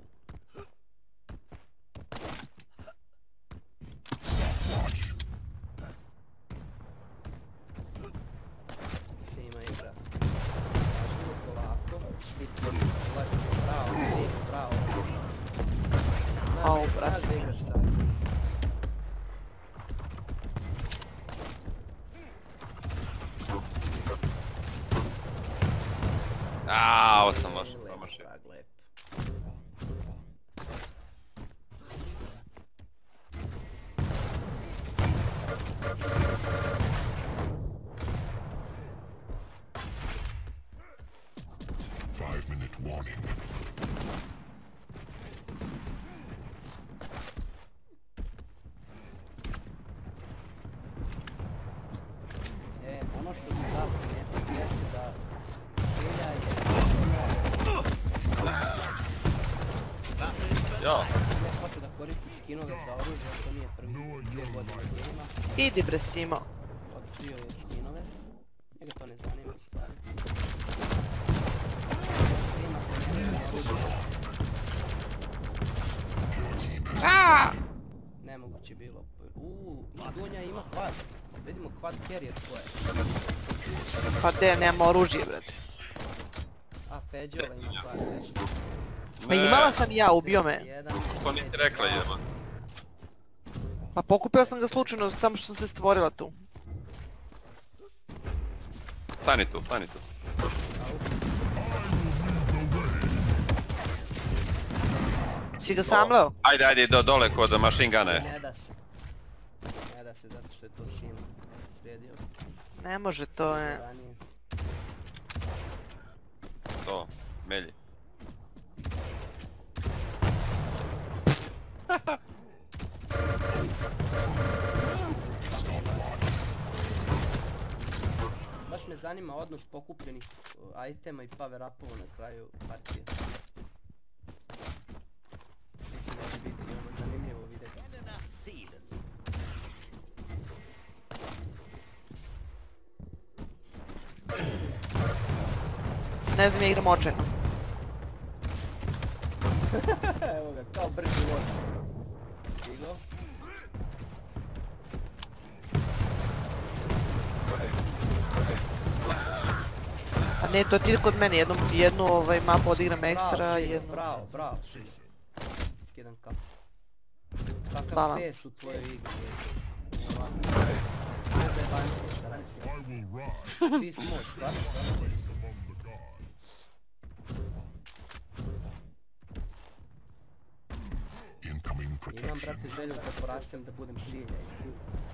Sima igra pažljivo, polako, štiti, ulazi pravo, Sima, pravo. Au, Znaš da, brate. znaš da igraš savjeza. a, ovo sam loš, promašio. Frag lep. Five minute warning. E, ono što se da primijetiti jeste da Šilja je... Ja, Šilja je počeo da koristi skinove za oružje, a to nije prvi dvije godine genima. Idi bre Simo. Otkrio je skinove. Njega to ne zanima u stvari. Sima se ne na oružje. Nemoguće bilo. Uuu, i Dunja ima quad. Vidimo quad carrier ko je. Pa de, nema oružje, brate. A, Peđola ima quad, nešto. Ma imala sam i ja, ubio me. Jedan, to nisi rekla jeba. Pa pokupio sam ga slučajno, samo što se stvorila tu. Stani tu, stani tu. Si ga samlao? Ajde, ajde, do, dole kod machine guna je. Ne da se. Ne da se zato što je to Sima sredio. Ne može, to je... Ranije. To, melji. Baš me zanima odnos pokupljenih uh, itema i power upova na kraju partije. Mislim da će biti ono zanimljivo vidjeti. Ne znam, ja igram očajno. Evo ga, kao brži voz. Stigo. A ne, to ti kod mene, jednu, jednu ovaj, mapu odigram ekstra, jednu... Bravo, bravo, Šilj. Skidam kapu. Kakav Balans. pes u tvojoj igri. Ne za jebancije, šta radiš sad? Beast mode, stvarno, stvarno. Imam, brate, želju kad porastem da budem Šilja i Šilj.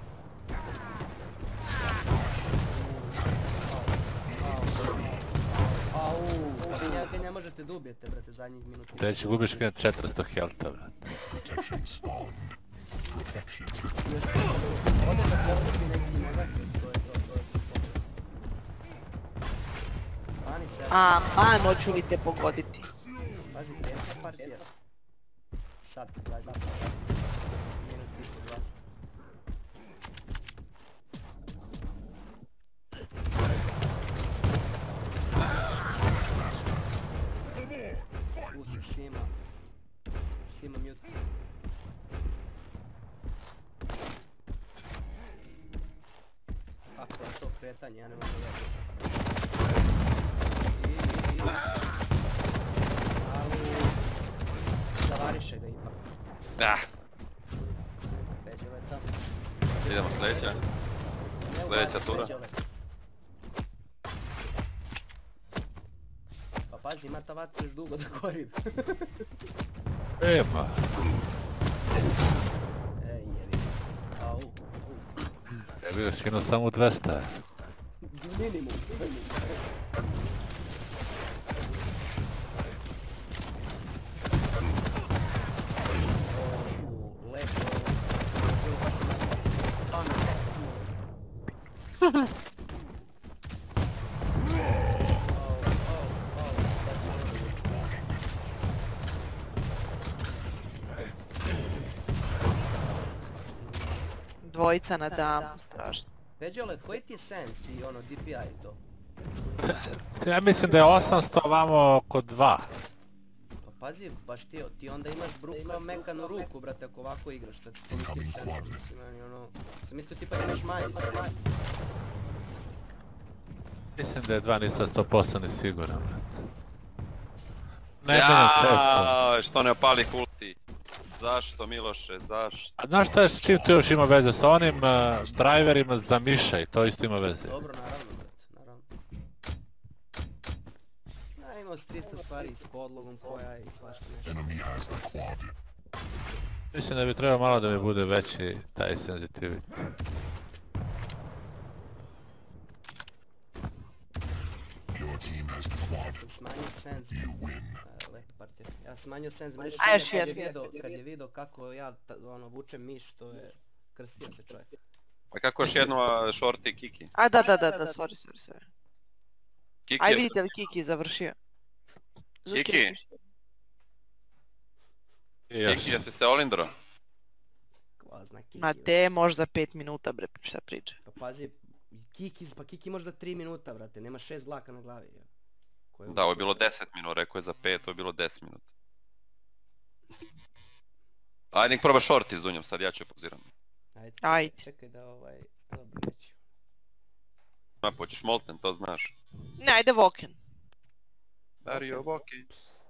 Au, kako njega ne možete da ubijete, brate, zadnjih minuta. Treći gubiš kada četiristo helta, brate. Još sam ode da pokupi neki negativ, to je to, to je to. Brani se. A, man, hoću li te pogoditi? Pazi, tesna partija. Sad, zadnji. Minut i po dva. U se Sima. Sima mute. Kako je to kretanje, ja ne mogu da... I, i, i... Ali... Zavariše ga ipak. Da. Peđele tamo. Idemo sljedeća. Sljedeća tura. Pa pazi, ima ta vatra još dugo da gori. Ema. Ej, jevi. Au. Ja bih ga skinuo samo dvesta. Minimum, minimum. O, lepo. Bilo baš ima baš pametno. Au, au, au, šta će ovo biti? Dvojica na damu, strašno. Peđole, koji ti je sens i ono D P I i to? Ja mislim da je osamsto vamo oko dva. Pa pazi, baš ti, ti onda imaš bruka mekanu ruku, brate, ako ovako igraš sa tolikim sensom, mislim, meni ono... Sam mislio tipa da imaš manji sens. Mislim da je dva, nisam sto posto ni siguran, brate. Ne gledam često. Jaaaa, što ne opali ulti? Zašto, Miloše, zašto? A znaš šta je, s čim to još ima veze? Sa onim uh, driverima za mišaj, to isto ima veze. Dobro, naravno, brate, naravno. Ja imao s tristo stvari s podlogom koja i svašta nešto. Mislim da bi trebao malo da mi bude veći taj sensitivity. Ja sam smanjio sens. Lepa partija. Ja sam smanjio sens mreže A, još kad je jedno. vidio, kad je vidio kako ja ta, ono vučem miš, to je... Krstio se čovjek. A kako još jedno a, shorty i Kiki? A da, da, da, da, sorry, sorry, sorry. Kiki Aj je... vidite li Kiki završio? Zuki Kiki? završio. Još. Kiki, jesi se olindro? Ko zna Kiki. Ma te, možda za pet minuta, bre, šta priča. Pa pazi, Kiki, pa Kiki može za tri minuta, brate, nema šest dlaka na glavi. Je. Koje Da, ovo je bilo deset minuta, rekao je za pet, ovo je bilo deset minuta. Ajde, nek proba shorty s Dunjom, sad ja ću poziram. Ajde, Ajde. čekaj, čekaj da ovaj... Dobro, neću. Ma, hoćeš Molten, to znaš. Ne, ajde Voken. Dario Voki.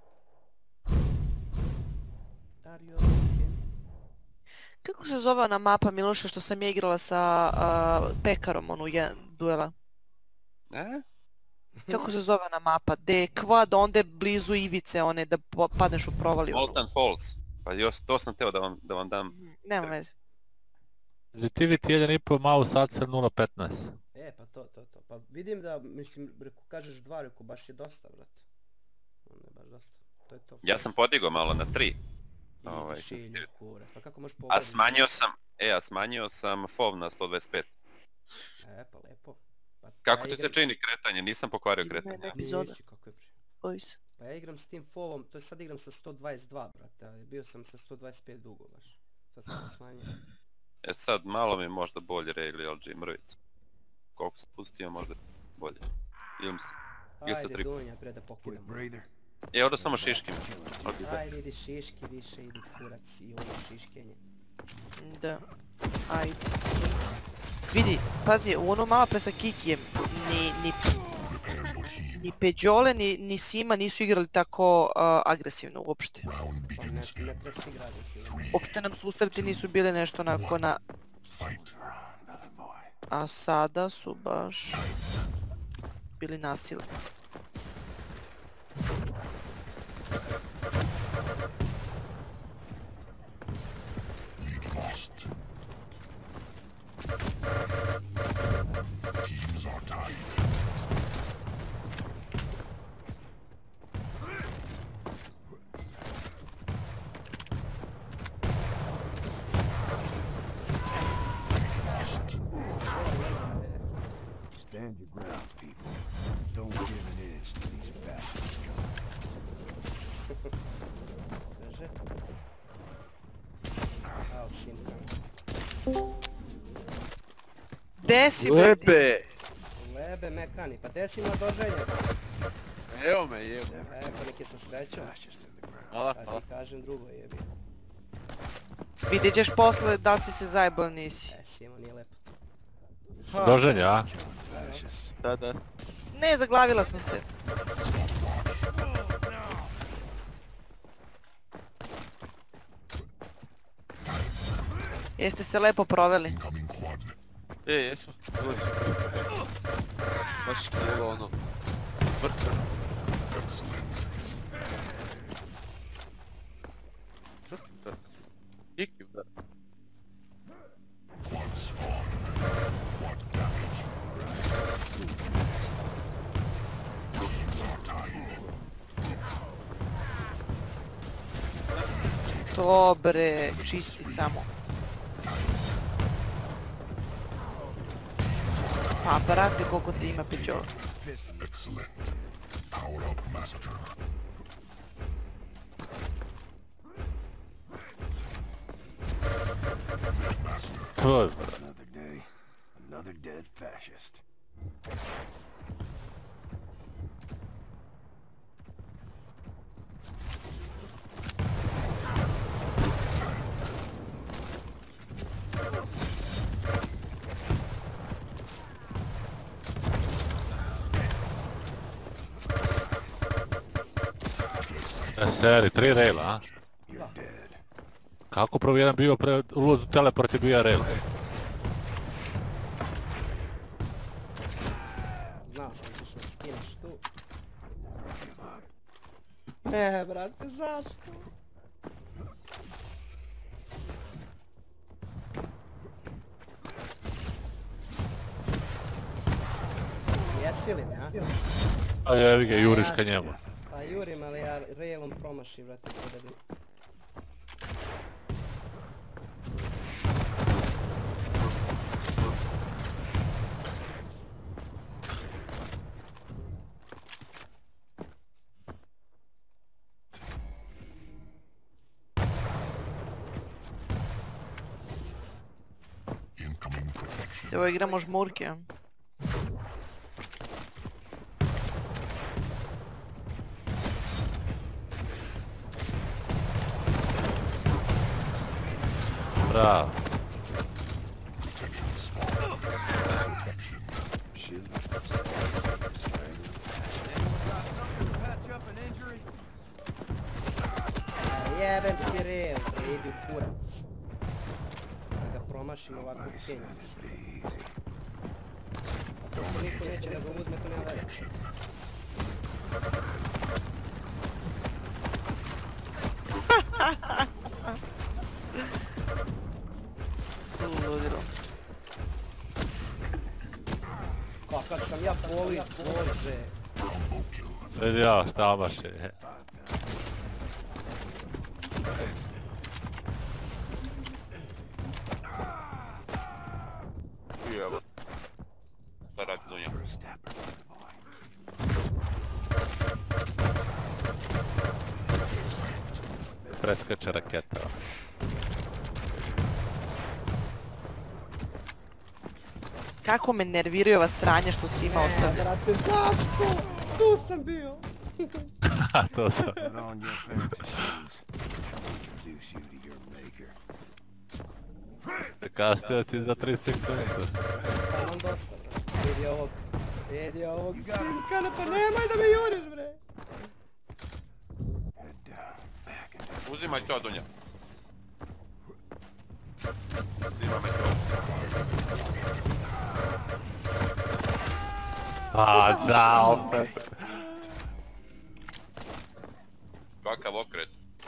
Dario Voken. Kako se zove ona mapa, Miloše, što sam ja igrala sa uh, Pekarom, onu jedan duela? E? Kako se zove ona mapa? Gdje je quad, onda je blizu ivice, one da po- padneš u provaliju. Molten Falls. Pa još, to sam teo da vam, da vam dam. Nema veze. Sensitivity jedan i pol, mouse Acer nula petnaest. E, pa to, to, to. Pa vidim da, mislim, reko, kažeš dva, reko, baš je dosta, brate. Ono je baš dosta. To je to. Ja sam podigao malo na tri. Ovaj, šilju, kurac. Pa kako možeš pogoditi? A smanjio sam, e, a smanjio sam F O V na sto dvadeset pet. E, pa lepo. Pa, kako ti se čini kretanje? Nisam pokvario kretanje. Ne, epizoda. Nisi, kako je pri... Boys. Pa ja igram s tim F O V-om, to je sad igram sa sto dvadeset dva, brate, a bio sam sa sto dvadeset pet dugo baš. Sad sam smanjio. E sad, malo mi je možda bolje regli L G mrvicu. Koliko sam pustio, možda bolje. Ili mi se... Ajde, Dunja, pre da pokidam. E, ovdje samo šiški. Ajde, idi šiški, više idi kurac i ovo šiškenje. Da. Ajde. Vidi, pazi, u ono malo pre sa Kikijem, ni, ni, ni Peđole, ni, ni Sima nisu igrali tako uh, agresivno uopšte. Pa ne, ne treba si igra agresivno. Uopšte nam susreti nisu bile nešto onako na... A sada su baš... bili nasilni. Teams are tied. Stand your ground, people. Don't give an inch to these bastards. Drže. Ao, Simka. Gde si, Lebe! Lebe, mekani, pa gde si ima doženja? Evo me, evo. E, pa nek je sa srećom. Hvala, A hvala. ti kažem drugo jebi. Vidjet ćeš posle da li si se zajebao ili nisi. E, Simo, nije lepo to. Doženja, a? Da, da. Ne, zaglavila sam se. Jeste se lepo proveli. E, jesmo. Bilo si. Baš je bilo ono... vrtka. Vrtka. Kiki, da. Dobre, čisti samo. Pa, brate, koliko ti ima Peđo. Excellent. Power up, massacre. Good. Another day, another dead fascist. E, seri, tri raila, a? Kako prvi jedan bio pre ulaz u teleport je bio rail? Znao sam ćeš me skineš tu. Ne, brate, zašto? Jesi li me, a? A jevi ga, juriš ka njemu. Pa jurim, ali ja railom promaši, brate, ko da bi... Se ovo igramo žmurke, a? Bravo. Jebem ti rail, bre, idi u kurac. Da ga promašim ovako kenjam se. A to što niko neće da ga uzme, to nema veze. Ja boli, bože. Vidi ja, šta baš je. Evo. Šta radi Dunja? Preskače raketa. Kako me nerviraju ova sranja što si imao E, brate, zašto? Tu sam bio. Ha, to sam. Put on your fancy shoes. Introduce you to your maker. Kasnio si za tri sekunde. Imam dosta, brate. Vidi ovog. Vidi ovog simkana, pa nemoj da me juriš, bre. Uzimaj to, Dunja. Uzimaj me to. A da, opet. Kakav okret.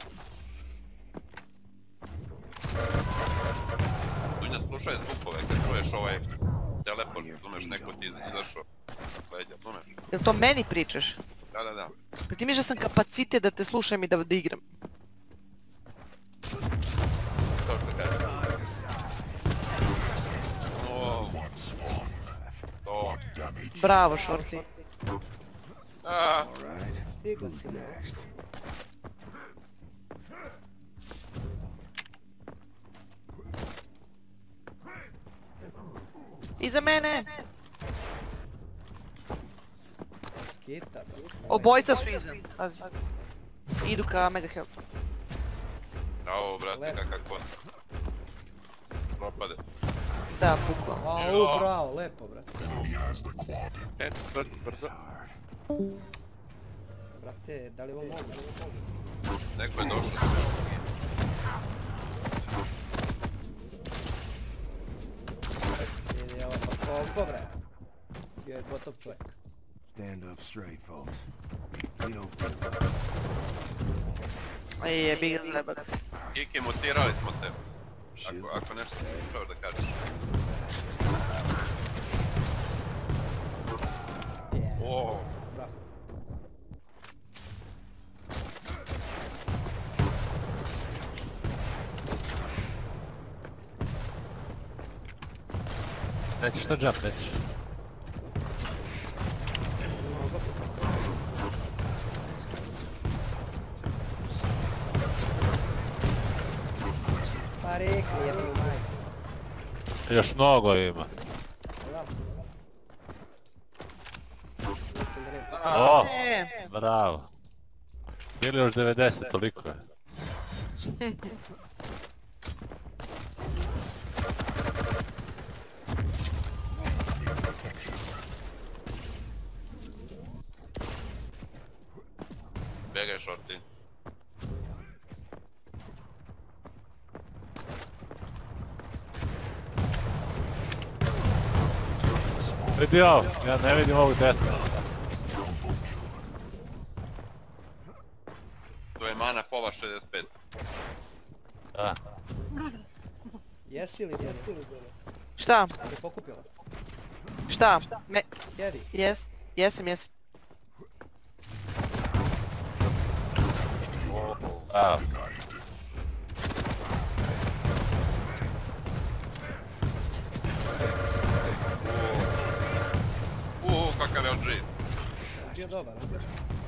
Dunja, slušaj zvukove kad čuješ ovaj teleport, razumeš, neko ti izašao. Leđa, razumeš? Jel to meni pričaš? Da, da, da. Pa ti miš da sam kapacitet da te slušam i da, da igram. To što kažeš. O, to. Bravo, Shorty. A, Stigla si me. Iza mene! Kita, brate. Obojica su iza. Pazi. Idu ka Mega Health. bravo, brate, kakav kon. Propade. Da, bukvalno. Au, bravo, lepo, brate. E, brzo, brzo. Brate, da li ovo mogu? Neko je došao. Vidi ovo, pa koliko, brate? Bio je gotov čovjek. Stand up straight, folks. We don't Ej, jebi ga zajebak. Kiki, mutirali smo te. Ako, ako nešto slušaš da kažeš. O, Bravo. Nećeš na jump, nećeš. Pa rekli, jebi u majku. Još mnogo ima. Bravo. Mislim da nema. O, E, bravo. Bili još devedeset, toliko je. begaj Shorty. Vidi ovo, ja ne vidim ovog desna. To je mana pola šezdeset pet. Da. Jesi li Dene? šta? Te pokupila? Šta? Me... Jedi. Jes, jesam, jesam. A. Uuu, kakav je L G. Bio dobar, a?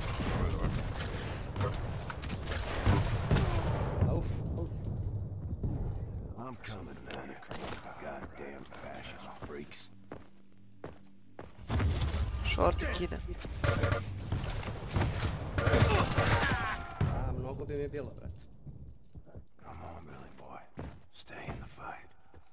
Uf, uf. I'm coming, man. Goddamn fascist freaks. Shorty kida. A, mnogo bi mi bilo, brate. Come on, Billy boy. Stay in the fight.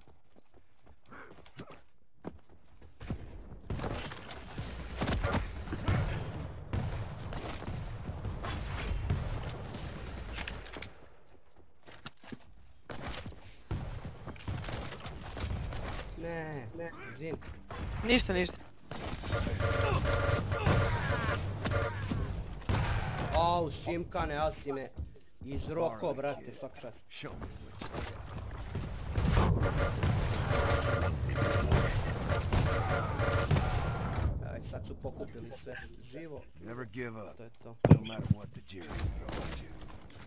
Ne, ne, zin. Ništa, ništa. Au, Simkane, ali si me izroko, brate, svaka čast. Show me what you got. Aj, sad su pokupili sve živo. Never give up. To je to. No matter what the Jerry's throw at you.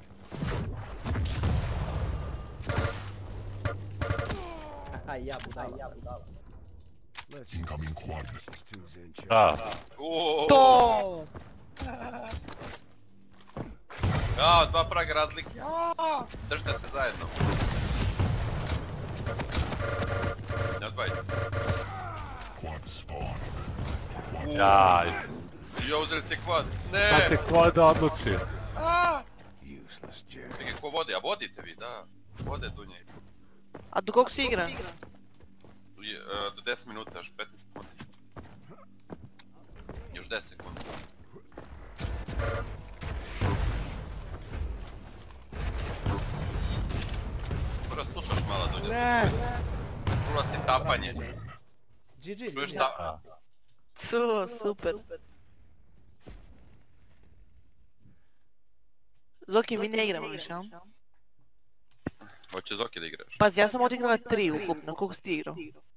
Aj, ja budala, ja budala. Incoming quad. Da. To! Jao, dva fraga razlike. Držite se zajedno. Ne odvajte se. Quad spawn. Jaj. Jo, uzeli ste quad. Ne! Sad će quad da odluči. Useless Jerry. Čekaj, ko vodi? A vodite vi, da. Vode Dunje. A do kog si igra? Je, uh, do deset minuta, još petnaest sekundi. Još deset sekundi. Prvo slušaš malo Dunja. Ne! Čula si tapanje. G G, Čuješ G G. ta... Su, super. Zoki, mi ne igramo više, jel? Hoće Zoki da igraš. Pazi, ja sam odigrala tri ukupno, koliko si ti igrao?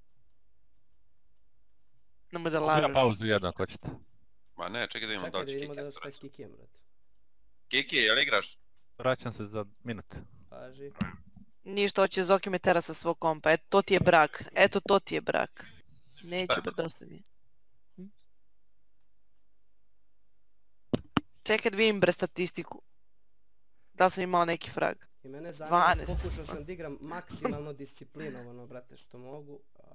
Nemoj da Ja lažeš. pauzu jedno ako ćete. Ma ne, čekaj da imam Čekaj da doći vidimo Kiki. da šta s Kikijem, brate. Kiki, jel igraš? Vraćam se za minut. Paži. Ništa, hoće Zoki me tera sa svog kompa, eto to ti je brak, eto to ti je brak. Neću bre, dosta mi je. Hm? Čekaj da vidim bre statistiku. Da li sam imao neki frag? I mene zanima, dvanaest. pokušao sam da igram maksimalno disciplinovano, brate, što mogu. A,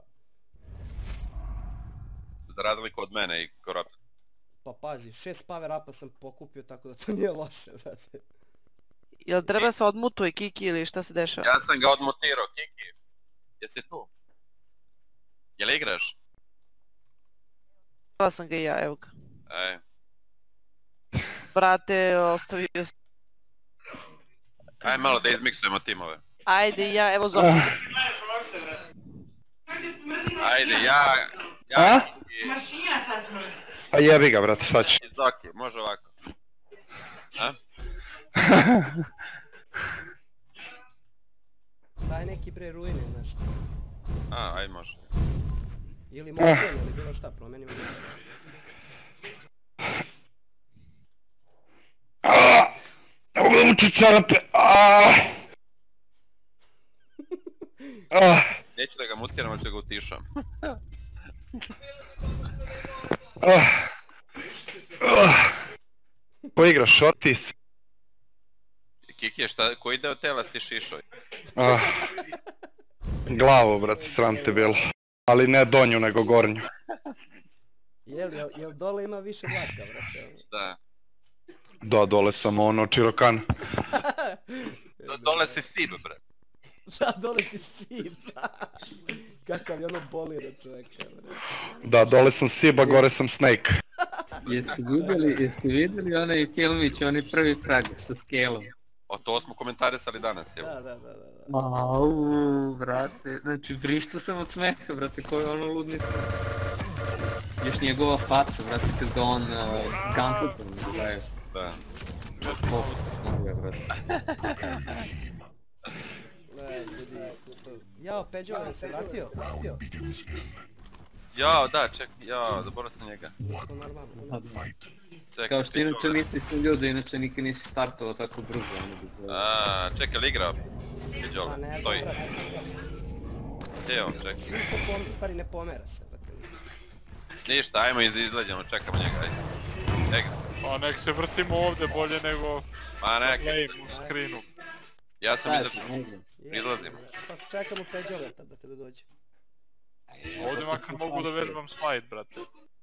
Za razliku od mene i Korab. pa pazi, šest power upa sam pokupio, tako da to nije loše, brate. Jel treba se odmutuje Kiki ili šta se dešava? Ja sam ga odmutirao, Kiki. Jesi tu? Jel igraš? Htjela sam ga i ja, evo ga. Ej. Brate, ostavio sam. Aj malo da izmiksujemo timove. Ajde ja, evo Zoki. Ajde, ja... A? Ja... i- Mašina sad smrzi. Pa jebi ga, brate, šta ćeš? i Zoki, može ovako. A? Daj neki bre ruine, nešto. A, aj može. Ili moten, ili bilo šta, promenimo. Ne mogu da muču čarape, aaaa! Ah, Neću da ga mutiram, ali ću da ga utišam. ah, ah. Ko igra, Šortis? Kiki je šta, koji deo tela si šišao? Ah. Glavo, brate, sram te bilo. Ali ne donju, nego gornju. Jel, jel, jel dole ima više vlaka, brate? Da. Da, dole sam ono, Čirokan. Do, dole si sib, bre. Da, dole si sip. Kakav je ono bolira čovjeka, bre. Da, dole sam Siba, gore sam Snake. Jeste vidjeli, jeste vidjeli onaj filmić, onaj prvi frag sa skelom? O, to smo komentarisali danas, evo. Da, da, da, da. Auuu, brate, znači vrištao sam od smeha, brate, koji je ono ludnica. Još njegova faca, brate, kad ga on uh, gunshotom gledaju. Da. Koliko se snoguje, brate. Ne, ljudi, jao, Peđovan se vratio. Jao, da, ček, jao, zaboravio sam njega. Smo normalno. Čekaj, Kao što inače misliš na ljude, inače nikad nisi startovao tako brzo. ono bi bilo. A, čekaj, li igra? Pa Peđole, ne stoji. znam, brate. Gdje je on, čekaj. Svi se pom... stvari ne pomera se, brate. Ništa, ajmo iz izgledamo, čekamo njega, ajde. Ega. Pa nek se vrtimo ovdje bolje nego Ma nek, lane u screenu. ja sam Daj, izašao. ne znam. Izlazim. Pa čekamo Peđoleta, brate, da dođe. Ovdje makar mogu da vežbam slide, brate.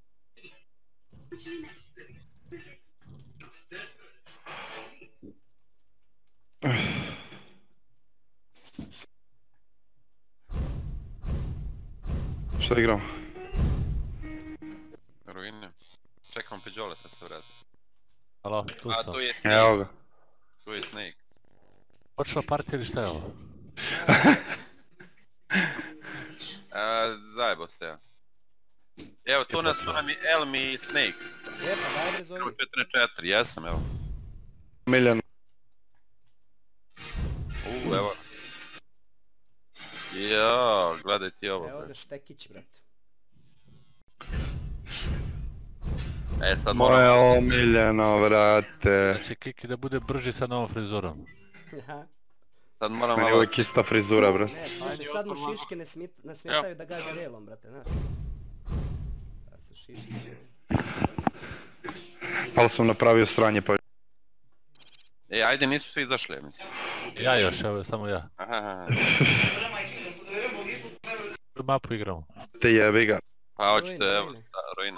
Šta igramo? Ruine. Čekamo Peđoleta se vrati. Alo, tu A, sam. tu je Snake. Evo ga. Tu je Snake. Počela partija ili šta je ovo? A, zajebo se ja. Evo, tu nas su nam i Elmi i Snake. E, pa daj bre zovi. četiri četiri, jesam, evo. Miljan. U, evo. Jao, gledaj ti ovo. Evo bre. ga štekić, brate. E sad Moje moramo... omiljeno, vrate. Znači Kiki da bude brži sa novom frizurom. Sad moramo Meni je malo... uvijek ista frizura, brate. Ne, slušaj, sad mu šiške ne, smit, ne smetaju da gađa relom, brate, znaš. Da su šiške. Ali sam napravio sranje pa... E, ajde, nisu svi izašli, mislim. Ja još, evo samo ja. Aha. Mapu igramo. Te jebi ga. Pa hoćete, evo, sa ruine.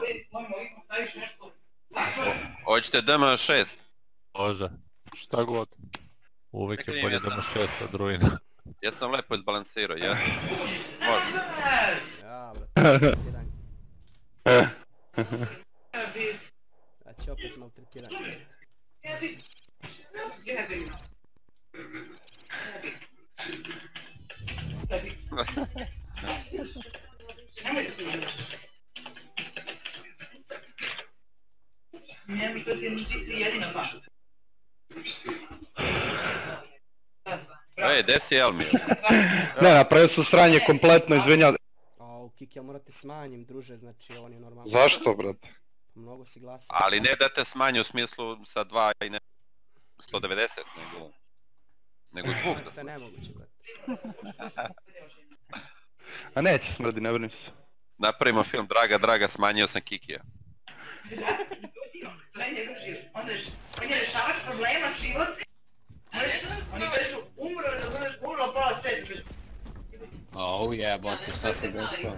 Hoćete D M šest? Može. Šta god. Uvijek je Nekad bolje im da jesam. imaš šest od ruina. Jesam lepo izbalansirao, jesam. Može. Ja, brate, maltretiranje. A će opet maltretiranje, brate. Nemoj, to ti nisi jedina pa. Ej, gdje si Elmir? Ne, napravio sam sranje kompletno, izvinjam. Au, Kiki, jel morate smanjim, druže, znači on je normalno. Zašto, brate? Mnogo si glasan. Ali ne da te smanji u smislu sa dva i ne... sto devedeset, nego... Nego zvuk da To je nemoguće, brate. A neće smrdi, ne brini se. Napravimo film Draga, Draga, smanjio sam Kikija. Meni je život. On je, on je rešavač problema, život. Oni kažu, umro, razumeš, umro pola sedmi. Oh jebote, šta se gotovo?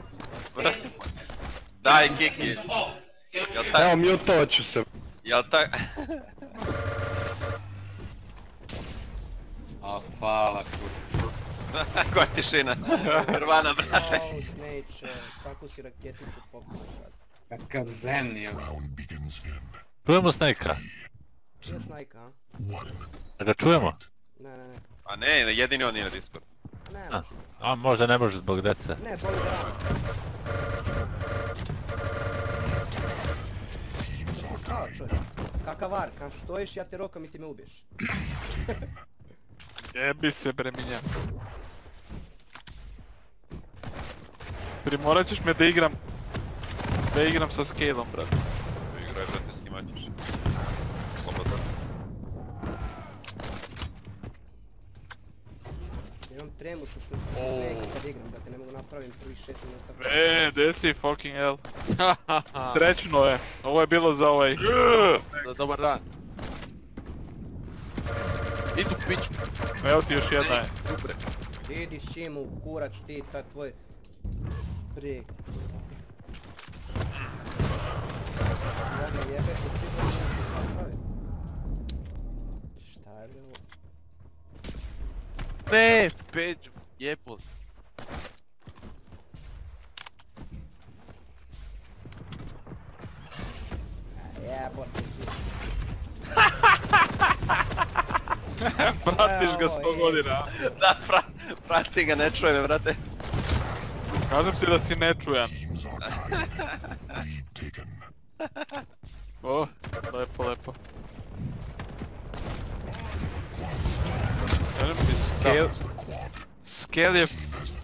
Daj Kiki. Jel tak... Evo, mutovat ću se. Jel tak... A hvala kur... Koja tišina. Nirvana, brate. Au, Snake, kako si raketicu popio sad? Kakav zen je. Čujemo Snake-a? Čije Snake, a? Da ga čujemo? Ne, ne, ne. A ne, jedini on nije na Discord. Ne, A, može. a možda ne može zbog dece. Ne, boli ga rano. Što si stao, čovječ? Kakav var, kad stojiš ja te rokam i ti me ubiješ. Jebi se bre minja. Primorat ćeš me da igram... Da igram sa scale-om, brate. Igraj, brate, s kim hoćeš. Slobodno. Imam tremu sa Snake kad igram, brate, ne mogu napravim prvih šest minuta. E, gdje si fucking hell. Trećno je. Ovo je bilo za ovaj... Dobar dan. Idu piću. Evo ti još jedna je. Idi Simu u kurac ti, ta tvoj... Sprik. Jadno jebete, svi možemo se sastaviti. Šta je bilo? Ne, Peđu, jebol. Jebote živ. Pratiš ga sto godina. Da, pra, prati ga, ne čuje me, brate. Kažem ti da si ne čujan. O, lepo, lepo. Kažem ti, scale... Scale je...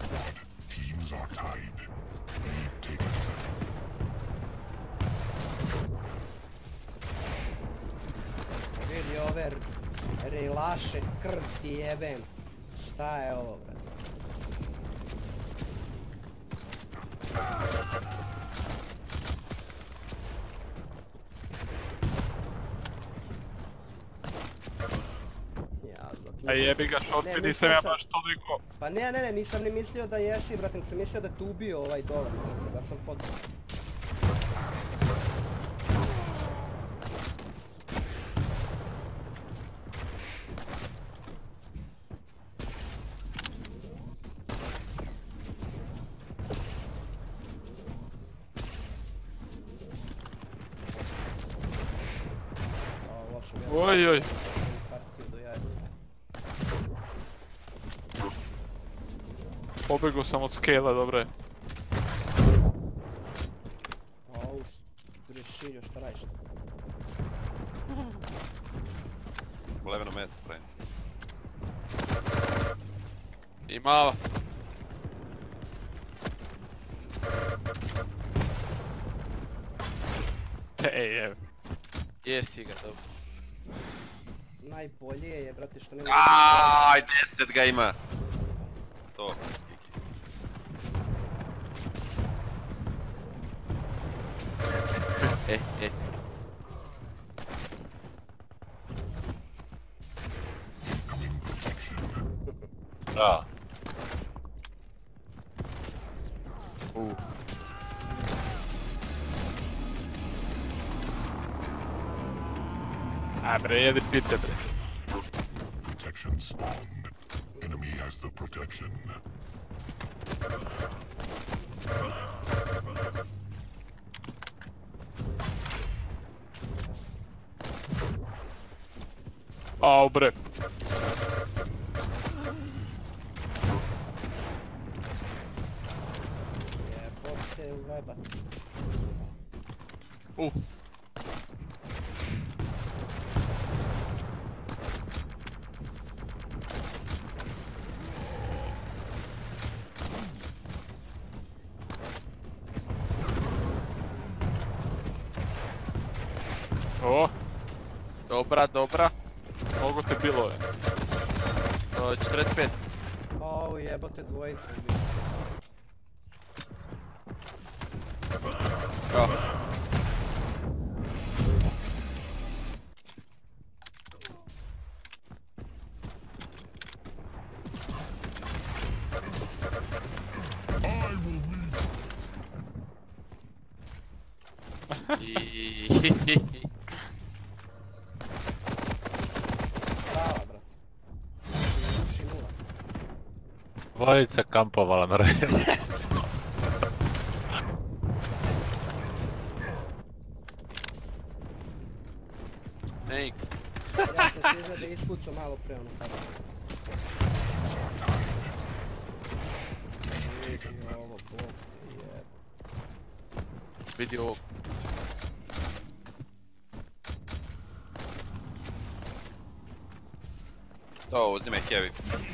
Vidi ove relaše, krv ti jebem. Šta je ovo, brate? Ja, Zok, A jebi ga, šotpi, Ne, nisam mislio ja sam- baš toliko... Pa ne, ne, ne, nisam ni mislio da jesi, brate, nego sam mislio da te ubio ovaj dole, malo, da sam potpuno. Ovo sam ja... Oj, oj. Partiju do jaja. Pobegao sam od scale-a, dobro je. Au, Brešiljo, šta radiš? Leveno mesto pravim. I mala. Te. Ej, evo. Jesi ga, dobro. Najbolje je, brate, što nema... Aaaa, deset ga ima. To. E, e. Da. U. A bre, jedi pite bre. Protection spawned. Enemy has the protection. Au bre. Jebote lebac. U. O, Dobra, dobra. mogu te bilo je. O, četrdeset pet. Au jebote dvojica više. Bravo. I... Strava, brate. Uši nula. Dvojica kampovala na redu. Ej, Ja sam se izgleda iskucao malo pre ono kako. Vidi ovo, bog te jeb. vidi ovo. To, uzime heavy.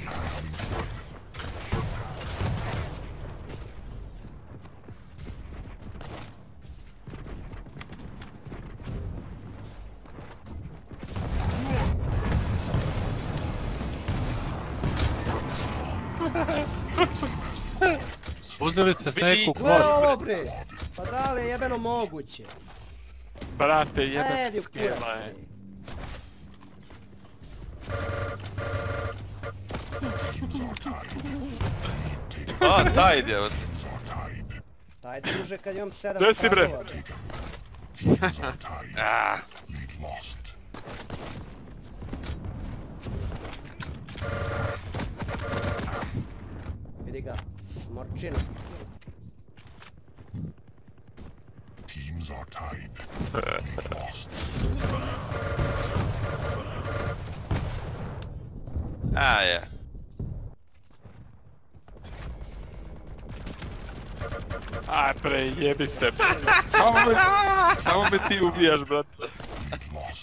Uzeli ste Snake u Gle kvot. ovo bre! Pa da li je jebeno moguće? Brate, Edi jedan u skela kurac, je. bre. A, taj ide. Taj druže kad imam sedam Gdje si, bre? padova, bre. Ah, Lead lost. Vidi ga, smorčina. Teams are tied. Lead lost. a je. Aj bre, jebi se. Samo me, samo me ti ubijaš, brate. Lead lost.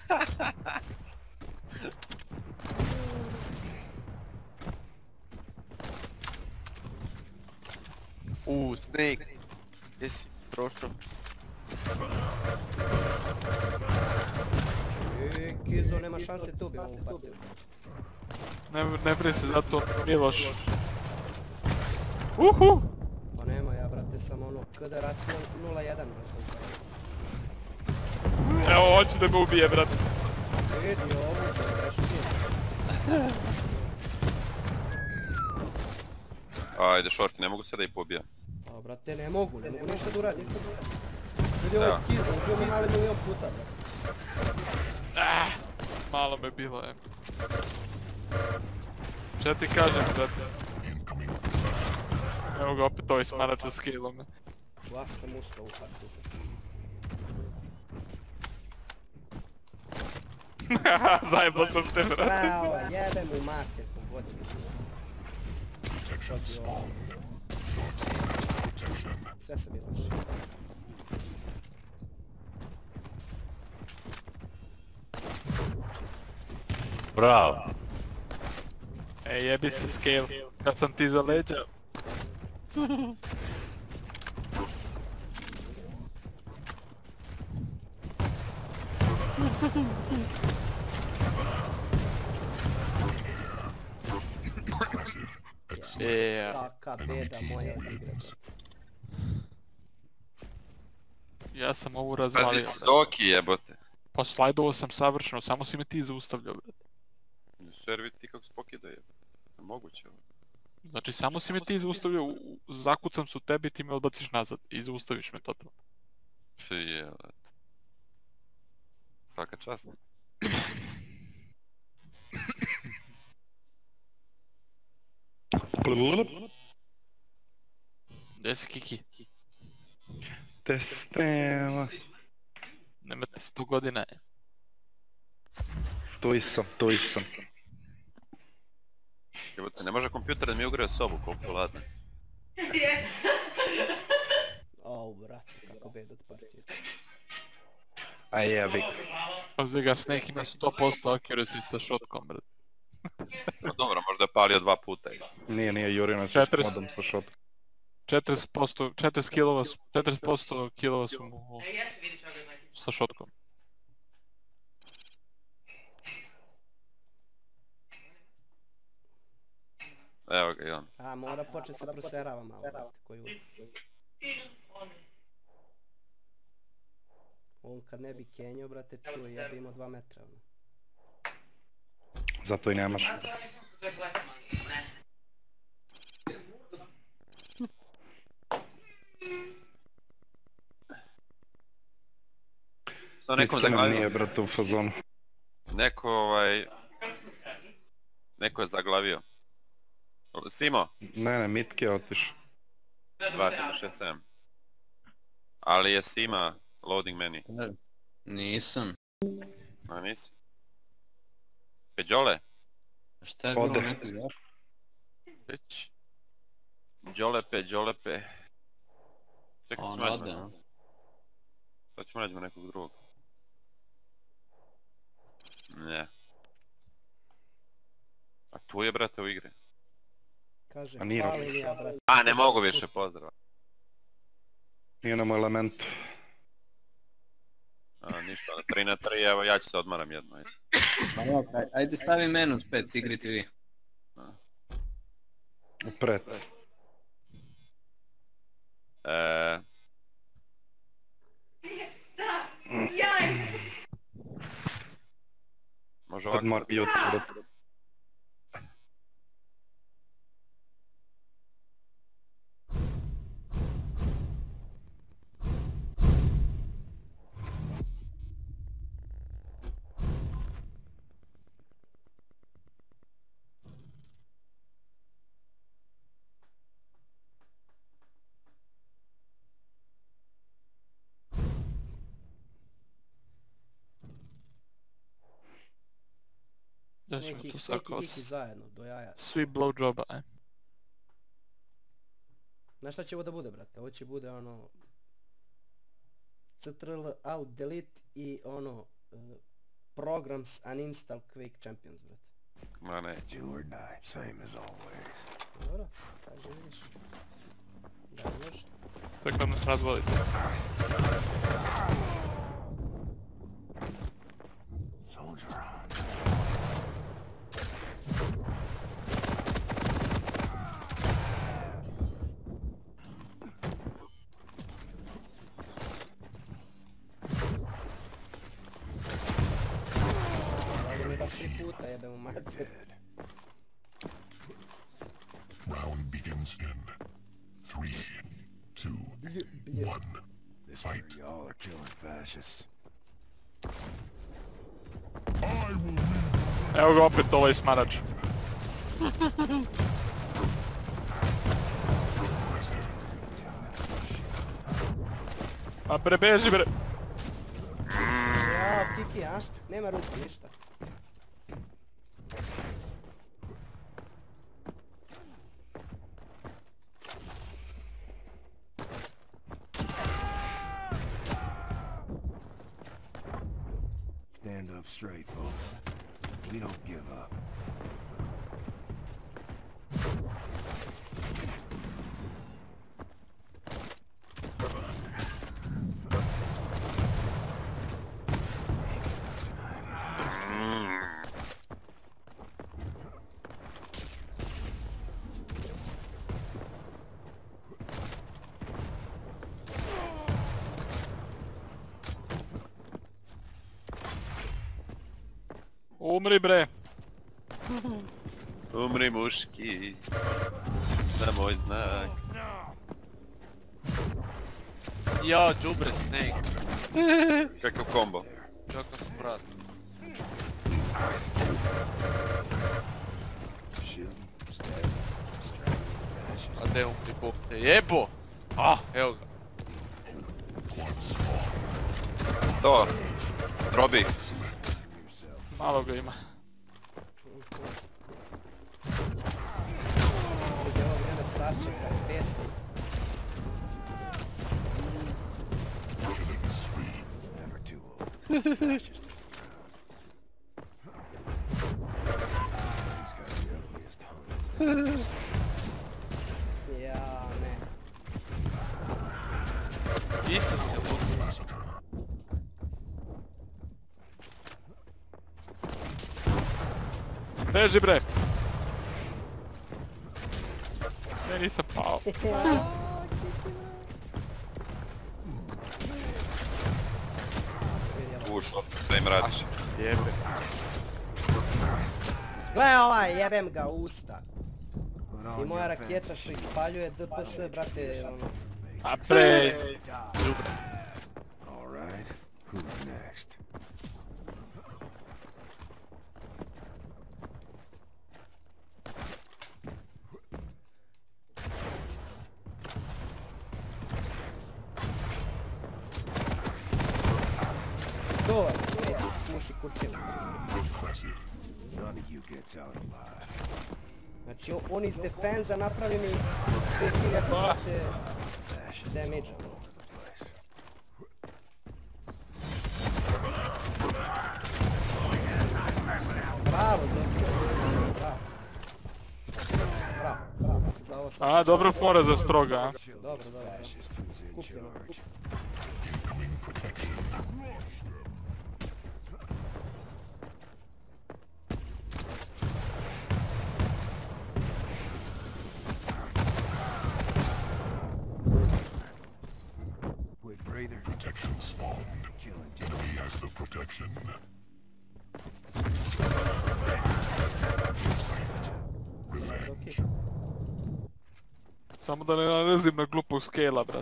U, Snake. Jesi, prošao. I Kizo nema šanse tu bi ovu patio. Ne, ne brini se zato Miloš. Uhu! Pa nema ja brate, sam ono kada rat nula jedan brate. Evo, hoće da me ubije, brate. Vidi ovo, bre, vešti. Ajde, short, ne mogu se da ih pobija. Pa brate, ne mogu, ne mogu ništa da uradim. Vidi Da. ovo Kizo, ubio me mali milion puta brate. Ah, malo me bilo, je. Šta ti kažem, brate? Incoming. Evo ga opet ovaj smarač sa skillom. Baš sam ustao u partiju. Zajebao sam te, brate. Bravo, jebe mu mater, pogodio mi se. Protection Pazi ovo. spawned. Your team has protection. Sve sam izmašio. Bravo. Ej, jebi se scale. Kad sam ti za leđa. Yeah. Kaka beda moja od igre. Ja sam ovu Pazi, razvalio. Zoki jebote. Pa slajdovao sam savršeno, samo si me ti zaustavljao, brate. Ser vidi ti kako se pokida jebote. Moguće ovo. Znači samo si me ti zaustavljao, u- u- zakucam se u tebi i ti me odbaciš nazad i zaustaviš me totalno. Jebote. Svaka čast. Gdje si Kiki? Testema. Nemate sto godina. Tu sam, tu sam. Jebote, ne može kompjuter da mi ugreje sobu koliko ladno. Au, brate, kako beda od partije. A jebi. Ovdje ga Snake ima sto posto accuracy sa shotkom, brate. Pa dobro, možda je palio dva puta. Nije, nije, Jurina se s četrdeset modom sa shotkom. četrdeset posto, četrdeset kilova su, četrdeset posto kilova su mu sa shotkom. Evo ga i on. A, mora počet se proserava malo, brate, koji uvijek. On kad ne bi kenjao, brate, čuje, ja bi imao dva metra, ono. Zato i nemaš. To nekom Nitko nam zaglavio. nije, brate, u fazonu. Neko ovaj... Neko je zaglavio. Simo? Ne, ne, Mitke je otišao. dva, tri, šest, sedam. Ali je Sima loading meni. Nisam. A nisi? Peđole? Šta je bilo Ode. nekog još? Već. Đolepe, Đolepe. Čekaj, On ćemo nađemo. ode, a? Sad ćemo nađemo nekog drugog. Ne. A tu je, brate, u igri. Kaže, A nije pali robiš. mi ja, brate. A, ne mogu više, pozdrav. Nije nam u elementu. A, ništa, tri na tri, evo ja ću se odmaram jedno. Ajde. Pa ja, aj- ajde stavi menus pet, igrite vi. Pret. E, može ovako. Odmor i otvorit. Da ćemo Snake tu i Snake sad i Kiki zajedno, do jaja. svi blowjoba, aj. Znaš šta će ovo da bude, brate? Ovo će bude ono... Ctrl out delete i ono... uh, programs uninstall Quake Champions, brate. Ma ne. You or die, same as always. Dobro, kaže vidiš. Da može. Tako da nas razvolite. Soldier on. Ajde mi baš tri puta jebemo mater. Round begins in three, two, one. This where y'all are killing fascists. Evo ga opet ovaj smarač. A bre, beži bre. Ja, Kiki, a? Nema ruke, ništa. Stand up straight, folks. We don't give up. Umri bre. Umri muški. Na moj znak. Ja, džubre Snake. Kakav kombo. Kakav sprat. A gdje umri bog te jebo? Ah, evo ga. To. Drobi. Malo ga ima. Gdje ovo mene sačeka, peti. Ja, ne. Isuse, lud. Beži bre! Ne, nisam pao. Ušlo, da im radiš. Jebe. Gle ovaj, jebem ga u usta. I moja raketa što ispaljuje D P S, brate, ono... A bre! Alright, who's next? Dobar, Snake, muši kurčinu. None of you gets out alive. Znači, on iz defenza napravi mi dvije hiljade brate damage. Bravo, Zorki. Bravo. Bravo, bravo. Za ovo sam... A, dobro fora za stroga, a? Dobro, dobro. Kupljeno. Quick breather. Protection spawned. Enemy has the protection. Revenge. Samo da ne nalazim na glupog skela, brat.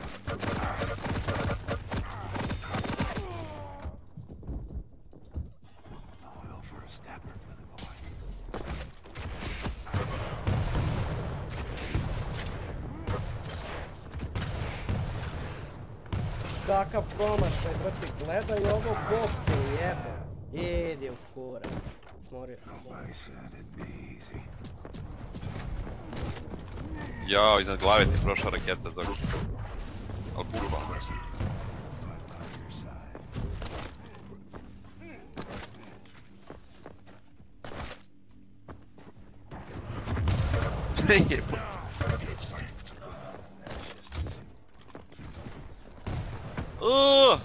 Kakav promašaj, brate, gledaj ovo bog te jebe. Idi u kurac. Smorio sam se. Jao, iznad glave ti prošla raketa, Zog. Al kurva. Jebo. Uuuu!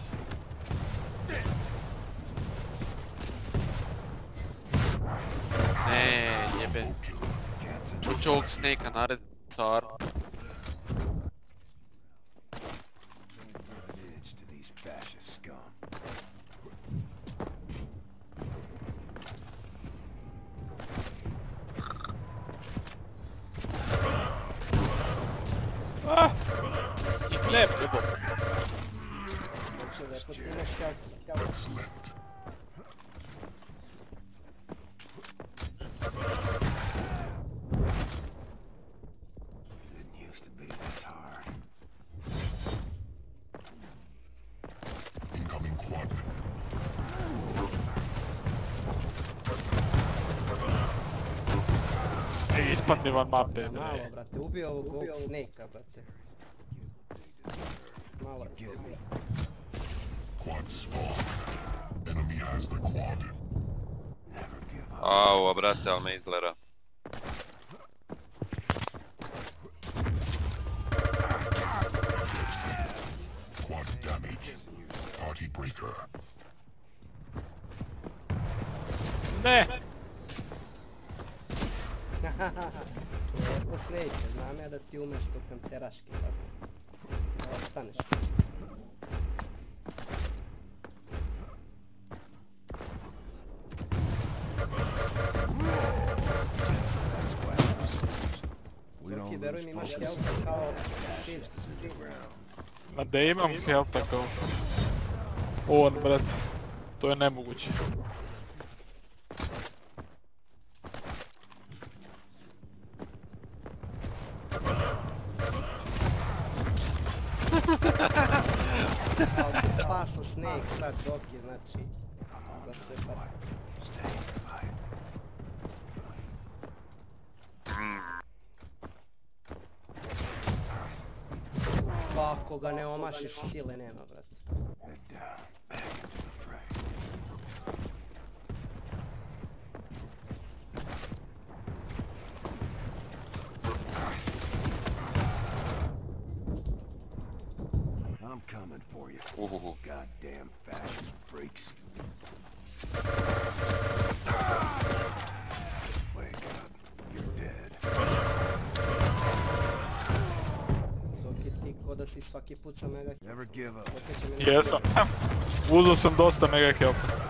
Ne, jebe. Čuću ovog Snake-a narezati car. Ah! I klep, jebo. Znači da je potpuno škak. Incoming quad. Ej, ispadni van mape. Malo, brate, ubio ovog ovog Snake-a, brate. Malo je. Quad spawned. Enemy has the quad. Au, brate, al me izgleda. Quad damage. Party breaker. Ne! Lijepo Snake, znam ja da ti umeš to kanteraški, tako. Da ostaneš. kojim imaš helpa kao šire. Ma da imam helpa kao... On, brate. To je nemoguće. Ali ti spaso Snake sad Zoki, znači... Za sve pare. Pa ako ga ne omašiš, sile nema, brate. I'm coming for you. Uhuhu. Goddamn fascist freaks. Wake up. You're dead. Zoki, ti ko da si svaki put sa mega... Never give up. Jesam. Uzeo sam dosta mega helpa.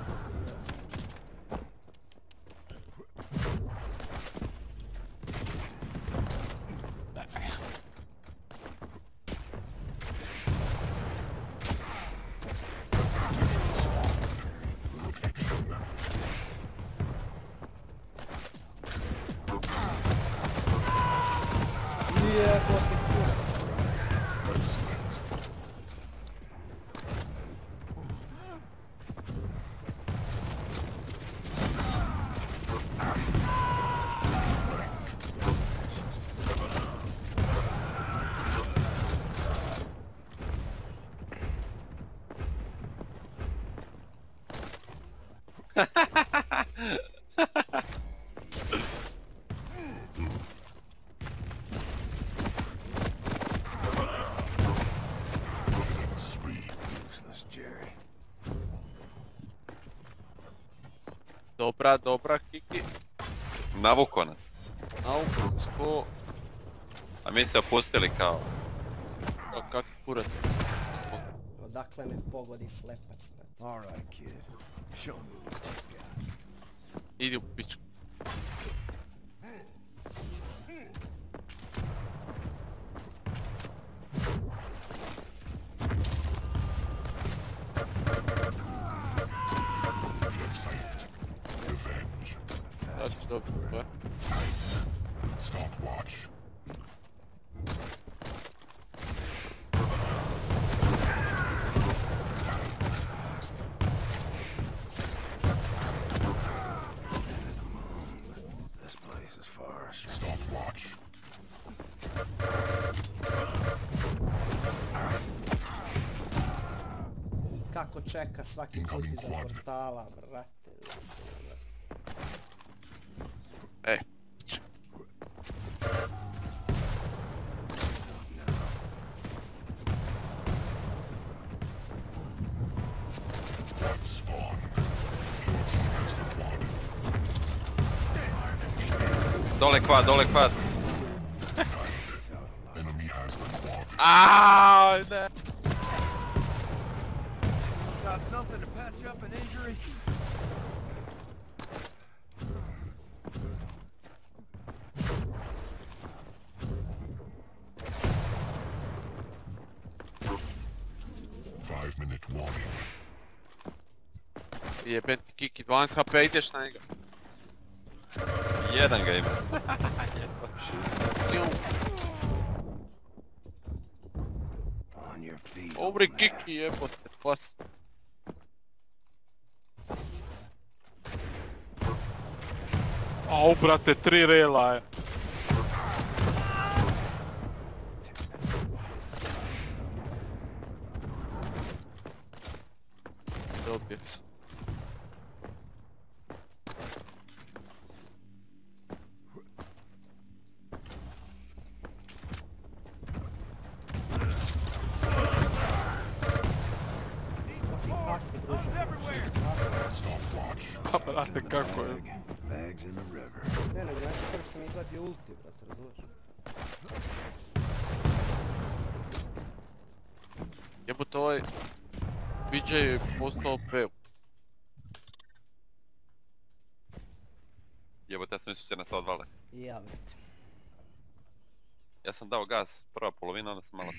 Dobra, dobra, Kiki. Navuko nas. Navuko nas, ko... A mi se opustili kao... Kao kak kurac. Odakle me pogodi slepac, brate. Alright, kid. Show me what you got. Idi u pičku. Sad ću dobiti tvoje. Stopwatch. This place is far. Stopwatch. Kako čeka svaki put iza portala, brate. Ej. Dole kvad, dole kvad. Aaaa, ne. Got something to patch up an injury? Five minute warning. Jebem ti Kiki, dvanaest H P, ideš na njega. Jedan ga ima. On your feet. Dobri Kiki, jebote, pas. Au, brate, tri rela je. Dobio sam. Pa brate, kako je? Bags in the river. Ne, nego znači kao što sam izvadio ulti, brate, razumiješ? Jebote, ovaj... B J je postao O P. Jebote, ja sam mislio će nas odvale. I ja, brate. Ja sam dao gas, prva polovina, onda sam malo...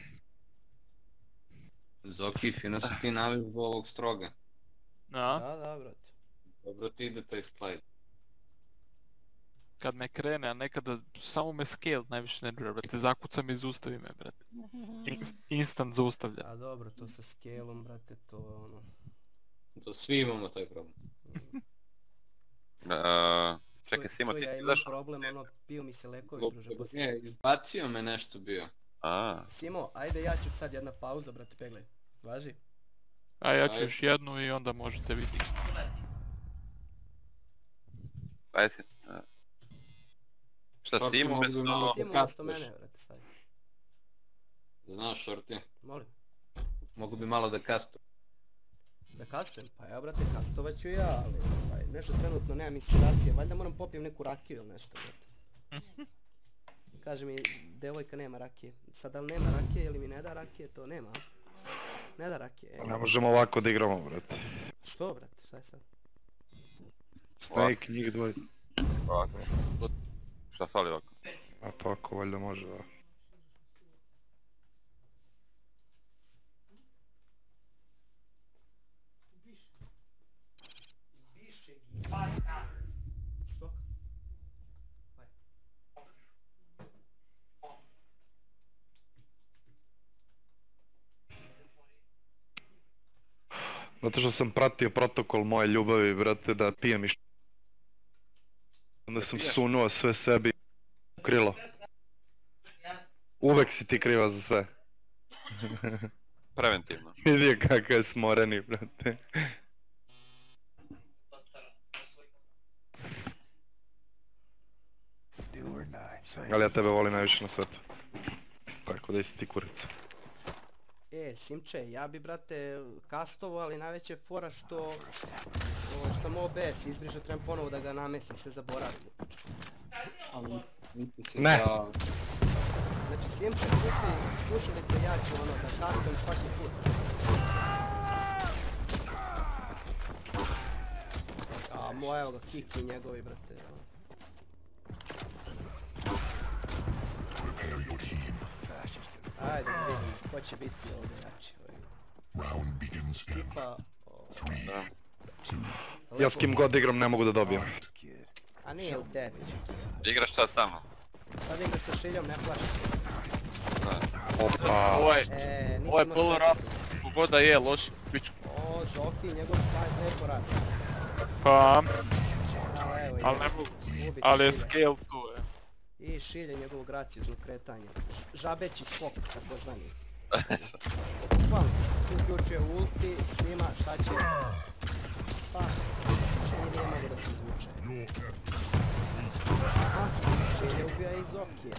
Zoki, fino si ti navižba ovog stroga. Da? Da, da, brate. Dobro ti ide taj slajd. Kad me krene, a nekada samo me scale najviše nervira, brate. Zakuca mi i zaustavi me, brate. Inst- instant zaustavlja. A dobro, to sa scale-om, brate, to je ono... To svi imamo taj problem. Uh, čekaj, Simo, ti ja si imam izašao? problem, ono, pio mi se lekovi, druže, Ne, poslije. izbacio me nešto bio. A, Simo, ajde ja ću sad jedna pauza, brate, peglej. Važi? A ja ću još jednu i onda možete vidjeti. ajde si. Šta, Šorti Simo mogu umjesto... bi malo- Simo kasneš. umjesto mene, brate, sad. Znaš, Šorti, Molim. mogu bi malo da kastu. Da kastujem? Pa ja, brate, kastovat ću ja, ali ovaj, nešto trenutno nemam inspiracije. Valjda moram popijem neku rakiju ili nešto, brate. Kaže mi, devojka nema rakije. Sad, da li nema rakije ili mi ne da rakije, to nema. Ne da rakije. E. Ne možemo ovako da igramo, brate. Što, brate, šta je sad? Snake, njih dvoje. Ovako. Šta fali ovako? A pa ako valjda može, da. Što? Zato što sam pratio protokol moje ljubavi, brate, da pijem i š... Onda sam sunuo sve sebi u krilo. Uvek si ti kriva za sve. Preventivno. Vidi kakav je smoreni, brate. Ali ja tebe volim najviše na svetu. Tako da isi ti kurica. E, Simče, ja bi, brate, kastovo, ali najveća je fora što... O, sam O B S izbrižao, trebam ponovo da ga namesim, sve zaboravim. Ali, niti se Ne. da... Znači, Simče, kupi slušalice, ja ću ono da kastujem svaki put. A, moj, evo ga, kiki njegovi, brate. Ajde, da vidimo, ko će biti ovdje jači. Round begins in Tipa... Ja s kim god igram ne mogu da dobijem. A nije u tebi. Igraš sad samo. Sad igraš sa Šiljom, ne plaši se. Opa. Ovo je, E, ovo je nisam polo rap, kogoda je, loši pičku. O, Zoki, njegov slajd lepo radi. Pa, A, evo, ali je. ne mogu, Ubiti ali je Šilja. scale tu, je. I Šilje njegovo graciozno kretanje. Ž- Žabeći skok, takozvani. Bukvalno, tu uključuje ulti, Sima, šta će? Pa, Šilje nije mogu da se zvuče. Aha, Šilje ubija i Zokija.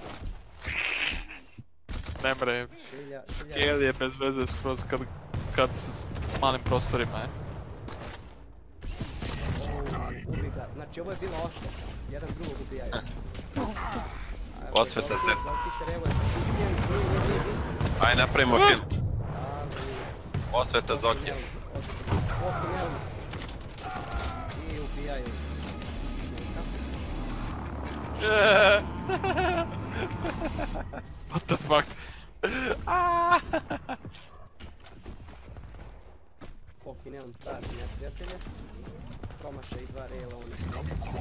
Ne mre, Šilja, scale je bez veze skroz kad, kad s s malim prostorima je. Ubi ga, znači ovo je bila osveta, jedan drugog ubijaju. Osveta Zoki, se. Zoki se revuje sa kupljem, i, i, i, i. Aj napravimo film. Ali, Osveta Zokija. Zoki ne ubi. I ubijaju Snake-a. What the fuck? Poki Neon traži neprijatelje. Promaša i dva rela, oni Snake.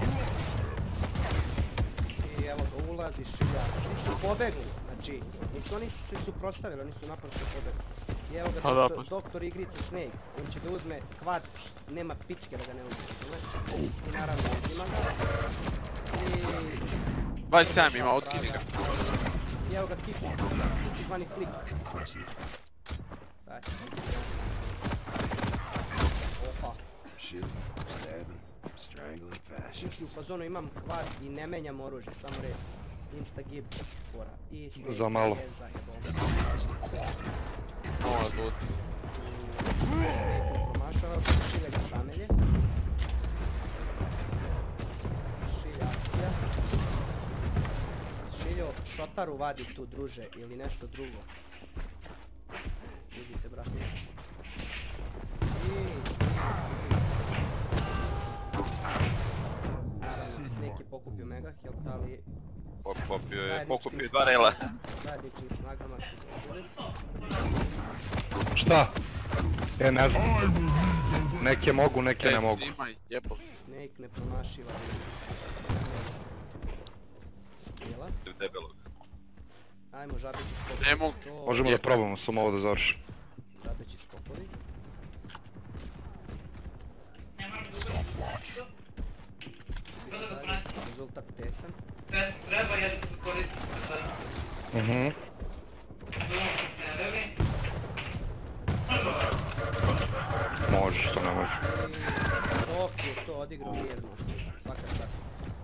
I evo ga, ulazi Šilja. Svi su pobegli, znači, nisu oni se suprotstavili, oni su naprosto pobegli. I evo ga, Pa da, doktor, pa- doktor igrice Snake. On će da uzme kvad, nema pičke da ga ne ubije, znaš? I naravno uzima ga. I... dvadeset sedam ima, otkini ga. I evo ga Kiki, Kiki zvani Flick. Daj. Opa. Shoot, stab him, strangle him fast. Kiki u fazonu imam kvar i ne menjam oružje, samo red. Insta gib fora. I Snake Za malo. je zajebao. Ovo je lud. Snake promašava se, Šilja ga samelje. Šilja akcija. Šiljo, šotaru vadi tu, druže, ili nešto drugo. Vidite, brate. I... Naravno, Snake je pokupio mega health, ali Popio je, pokupio je dva rela. Zajedničkim snagama su dobili. Šta? E, ne znam. Neke mogu, neke ne mogu. Snake ne promašiva. Skrijela. Debelog. Ajmo, žabeći skopovi. Ne mogu. Možemo da probamo, samo ovo da završim. Žabeći skopovi. Rezultat tesan. Treba ja da koristim sada. Mhm. Može, što ne može. Sok je to odigrao mirno. Svaka čast.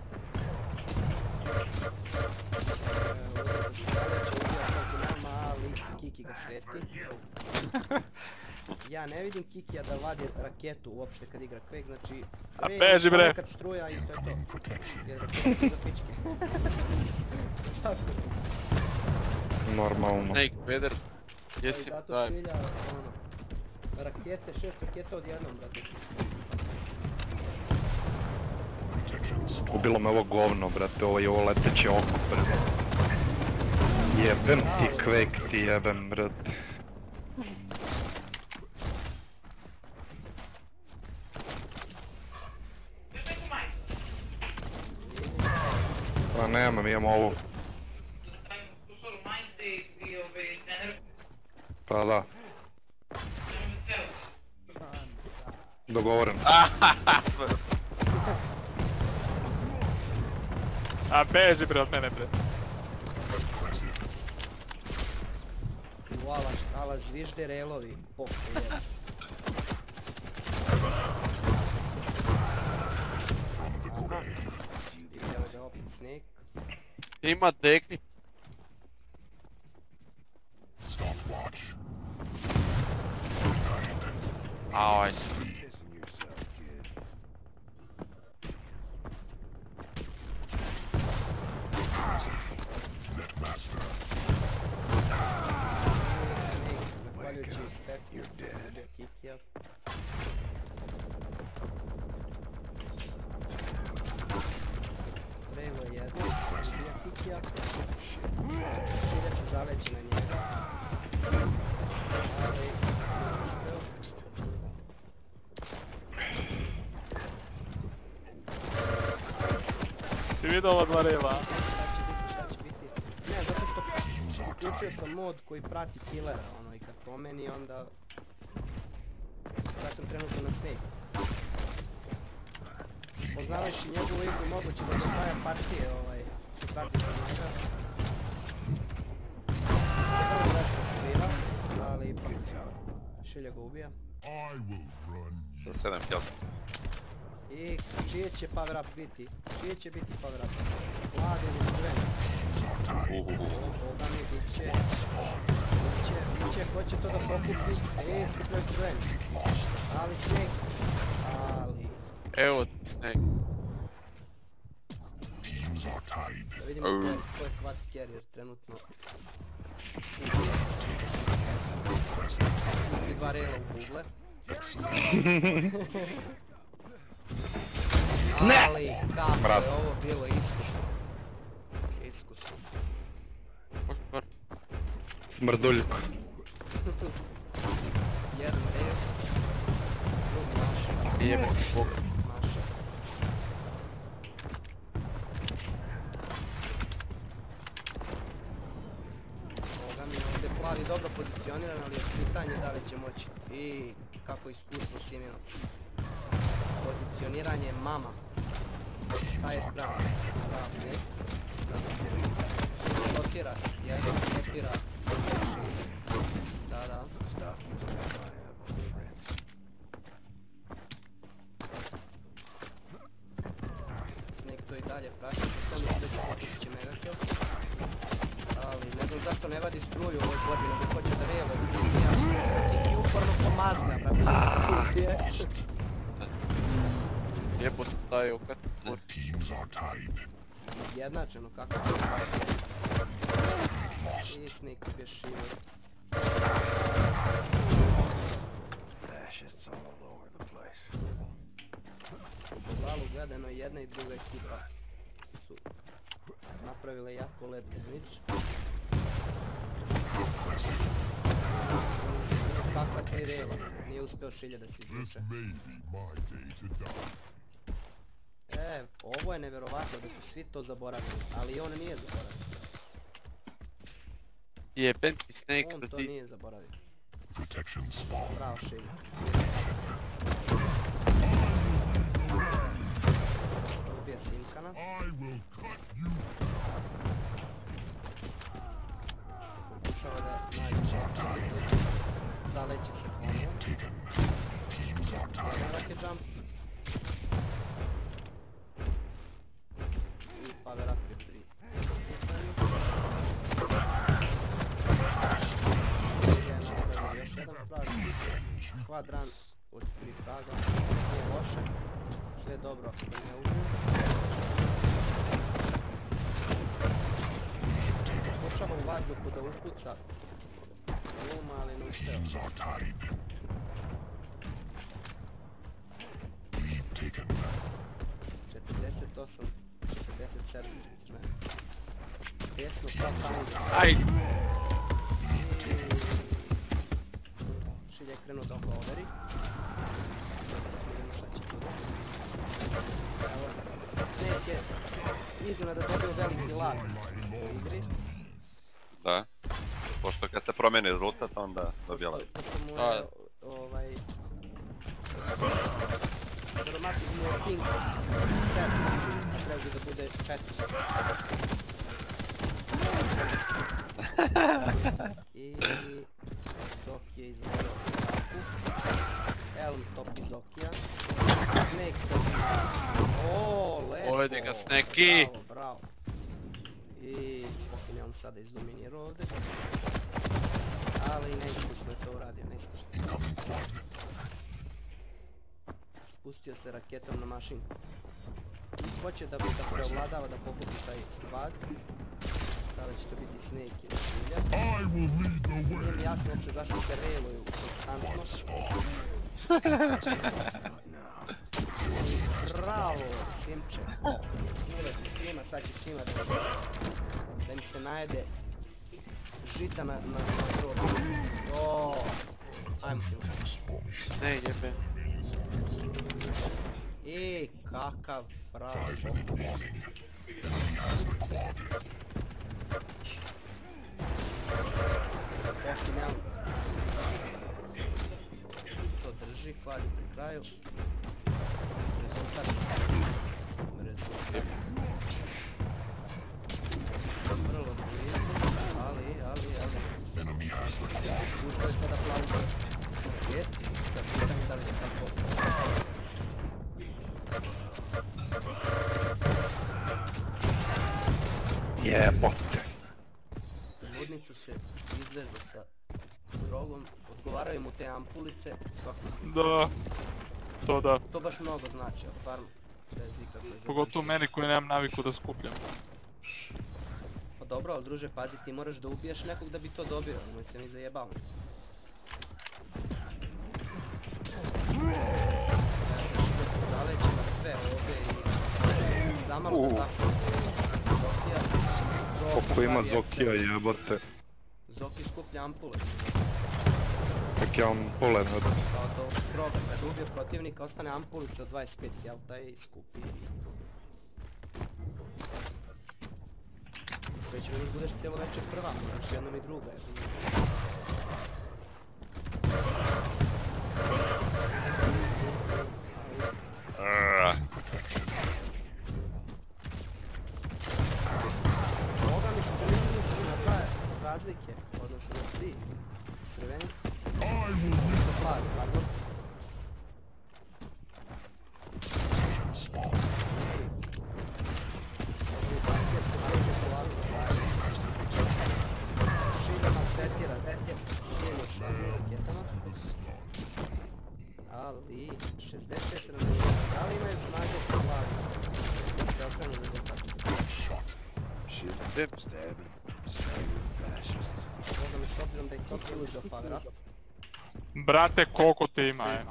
Ulica se zaleće, ubija koliko nama, ali Kiki ga sveti. Ja ne vidim Kikija da vadi raketu uopšte kad igra Quake, znači... beži bre! Kad struja i to je to. Jer rakete su za pičke. Tako. Normalno. Snake, Vader. Jesi, zato daj. šilja, ono... Rakete, šest raketa odjednom, brate. Ubilo me ovo govno, brate, ovo je ovo leteće oko, brate. Jebem ti Quake, ti jebem, brate. Pa nemam, imam ovo. Pa da. Dogovoren. A beži bre od mene bre. U ala, ala zvižde relovi, pok, jedan. Idemo ga opet Snake. Ima dekni. Ao, aj se. Zahvaljujući stepu, ubio Kikija. Relo je jedno, ubija Kikija. Šilja se zaleći na njega. Ali nije uspeo. Si vidio ova dva rela? Šta će biti, šta će biti? Ne, zato što uključio sam mod koji prati killera, ono, i kad promeni onda... Sad sam trenutno na Snake. Poznavajući njegovu igru, moguće da do kraja partije, ovaj, ću pratiti njega. Se vrlo nešto skriva, ali ipak Šilja ga ubija. Za sedam kill. I čije će power up biti? Čije će biti power up? Vlad ili crven? Boga mi bit će... Bit će, bit će, ko će to da pokupi? E, skupljaju crven. Ali Snake, ali... Evo Snake. Da vidimo ko je, ko je Quad Carrier trenutno. I dva rela u Google. Ali, kako je ovo bilo iskusno. Iskusno. Smrduljko. Jedan rel. Drugi maša. Jebe, bog. Maša. Ovoga mi ovdje plavi dobro pozicioniran, ali je pitanje da li će moći. I kako iskustvo Simino. Pozicioniranje mama. Taj je spravo. Bravo Snake. Šotira. Jedan šotira. Da, da. Snake to i dalje prati. Sam mislim da će popiti će megakill. Ali ne znam zašto ne vadi struju u ovoj borbi, nego hoće da rele. Kiki uporno pomazga, brate. Jebot taj okar. Izjednačeno, kako je to? I Snake ubije Shiva. Fascists all over the place. U globalu gledano jedna i druga ekipa su napravile jako lep damage. Kakva tri reva, nije uspeo šilje da se izvuče. E, ovo je nevjerovatno da su svi to zaboravili, ali on nije zaboravio. Jeben ti Snake, On da to ti... nije zaboravio. Bravo šilje. Ubija Simkana. Pokušava da nađe zaleće se ponovno. Rocket jump. I power up je pri sticanju. Šilje je napravio još jedan frag. Kvadran od tri fraga. Nije loše. Sve dobro ako ga ne ubiju. Pokušava u vazduhu da upuca Luma, ali ne uspeo. četrdeset osam, četrdeset sedam za crveno. Desno kao tango. Aj! Šilje je krenuo da overi. Vidimo šta će tu da. Evo, Snake je iznenada dobio veliki lag u igri. Da. Pošto kad se promeni rezultat, onda dobija lag. Pošto mu je, ovaj... Verovatno mu je ping sedam, a treba da bude četiri. I... Zoki je izgledao taku. Elm topi Zokija. Snake topi. Oooo, lepo! Ovdje ga Snakey! Bravo, bravo. I pokinje on sada izdominirao ovdje. Ali neiskusno je to uradio, neiskusno. Spustio se raketom na mašinku. I hoće da bi da preovladava da pokupi taj kvad. Da li će to biti Snake ili Šilja. Nije mi jasno uopće zašto se reluju konstantno. Bravo, Simče. Uleti Sima, sad će Sima da, da im se najede žita na, na, na grobu. Oooo, ajmo Sima. Ne, jebe. I kakav frag. Pokinjam. To drži, kvadi pri kraju. Rezultat. Rezultat. Vrlo blizu, ali, ali, ali. Spuštao je sada plavu raket. Sad pitanje da li će tako. Jebote. Ludnicu se izvežba sa drogom, odgovaraju mu te ampulice, svakako. Da, to da. To baš mnogo znači, a stvarno, bez ikakve završice. Pogotovo meni koji nemam naviku da skupljam. Pa dobro, ali druže, pazi, ti moraš da ubiješ nekog da bi to dobio, nemoj se mi zajebao. Da se zaleće na sve ovdje i zamalo da zapravo Zokija. Koliko ima Zokija, jebote. Zoki skuplja ampule. Kak je on polen od... Kao do stroga, kad ubije protivnika ostane ampulica od dvadeset pet helta i skupi. Sveće da budeš cijelo večer prva, moraš jednom i druga. Ovoga mi približili su se na dva razlike, odnosno na tri. Crveni. Odnosno plavi, pardon. Ovdje banke se pređe polako plavi. Šilja maltretira Simu sa raketama. Ali, šezdeset šest sedamdeset, da li imaju snage s plavi? Da okrenu rezultat. Ovoga mi s obzirom da je Kiki uzeo power up. Brate, koliko te ima, e.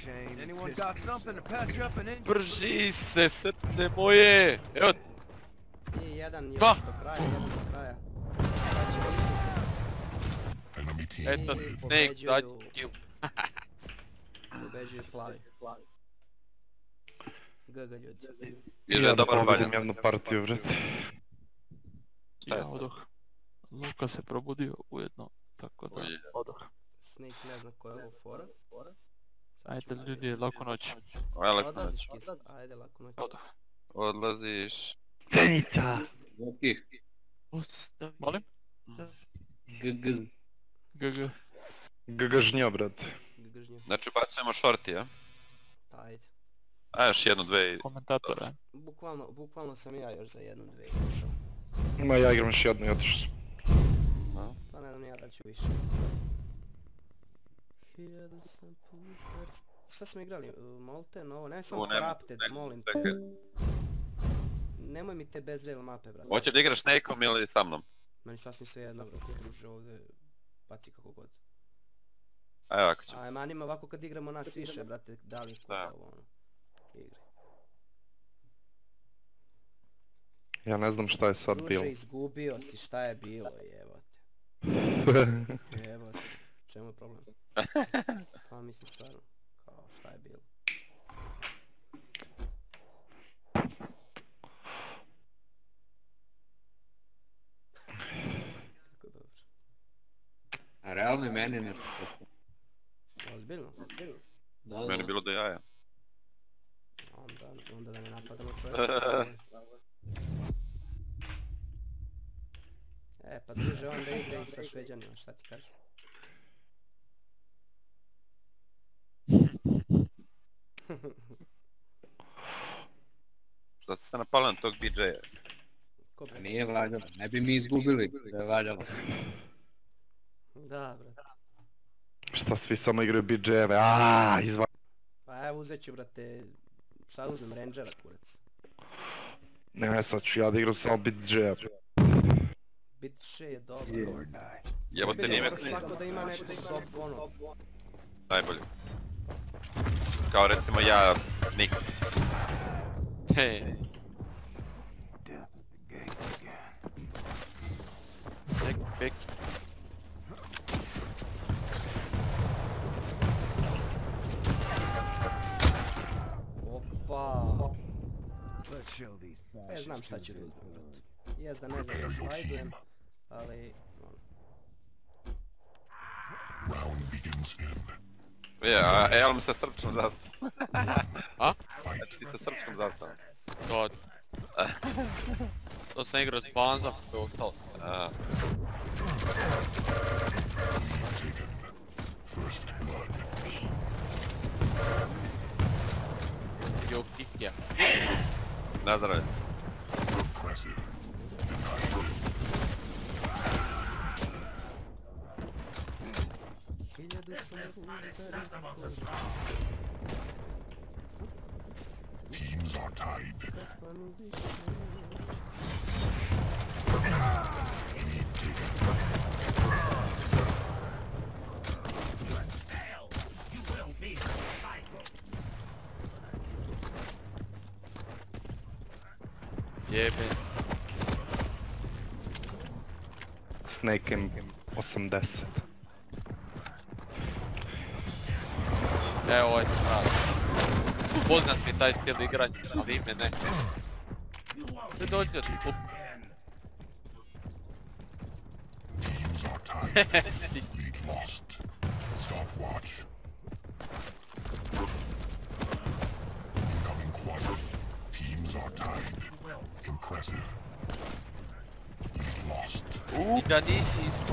Brži se, srce moje! Evo! I jedan još Pa. do kraja, jedan do kraja. Sad će biti. Eto, I Snake, daj pobeđuju, kill. pobeđuju plavi. G G ljudi. Ili je Ja da dobar pobedim valjan. jednu partiju, vrat. Šta je Ja sad? odoh. Luka se probudio ujedno, tako da Uje. odoh. Snake ne zna koja je ovo fora. Sad Ajde ćemo ljudi, laku noć. Aj, lako Odlaziš noć. Kist, ajde lako noć. Odoh. Odlaziš. Cenica! Okih. Ostavi. Molim? G G. G G. Gagažnja, brat. Gržnje. Znači bacujemo shorty, a? Ajde. A još jednu, dve i... Komentatora. Bukvalno, bukvalno sam ja još za jednu, dve. Ma ja igram još jednu i otišao sam. Pa ne znam ja da ću više. Hiljadu sam puta... Šta smo igrali? Molten, ovo? Ne samo Ovo nema, Corrupted, ne- molim te. čekaj. Nemoj mi te bez rail mape, brate. Hoćeš da igraš Snakeom ili sa mnom? Meni sasvim sve jedno, brate, druže ovdje. Baci kako god. A evo ako ćemo. A manima ovako kad igramo nas više, brate, da li kuda Da. ovo ono. Igri. Ja ne znam šta je sad bilo. Druže, izgubio si, šta je bilo, jebote. Jebote, čemu je problem? Pa mislim stvarno, kao šta je bilo. Tako dobro. A realno je meni nešto. Ozbiljno? Da, Meni je da. bilo do jaja. Onda, onda da ne napadamo čovjeka. E, pa druže, onda igra i sa Šveđanima, šta ti kažem? Šta si se napalio na tog D J-a? Ko A bre? nije valjalo, ne bi mi izgubili da je valjalo. Da, brate. Šta svi samo igraju B J-eve, aaa, izva... Pa evo uzet ću, brate, šta uzmem, Rangera, kurac. Ne, sad ću ja da igram samo B J-eve. Bit će je dobro. Jebote Tebi nije me mora snimio. svako da ima neku sob, ono. Najbolje. Kao recimo ja, Nix. Hej. Nek, pek. Opa. Let's show these E, znam šta ću da uzmem, brate. Jes da ne znam da slajdujem, ali... ono. Round begins in. Je, a Elm sa srpskom zastavom. A? Znači ti sa srpskom zastavom. To... To sam igrao s Banzom, to je ostalo. A, First blood. Yo, kick ja. na zdravlje. Impressive. Hiljadu sam puta Teams are tied. rekla mi više. Jebe. Snake im osamdeset. Evo ovaj stvar. Poznat mi je taj stil igranja, ali ime ne. Ne dođi da ti kup. Teams are tied. Si. Lead lost. Stopwatch. Incoming quad. Teams are tied. Impressive. Lead lost. I da nisi ispod.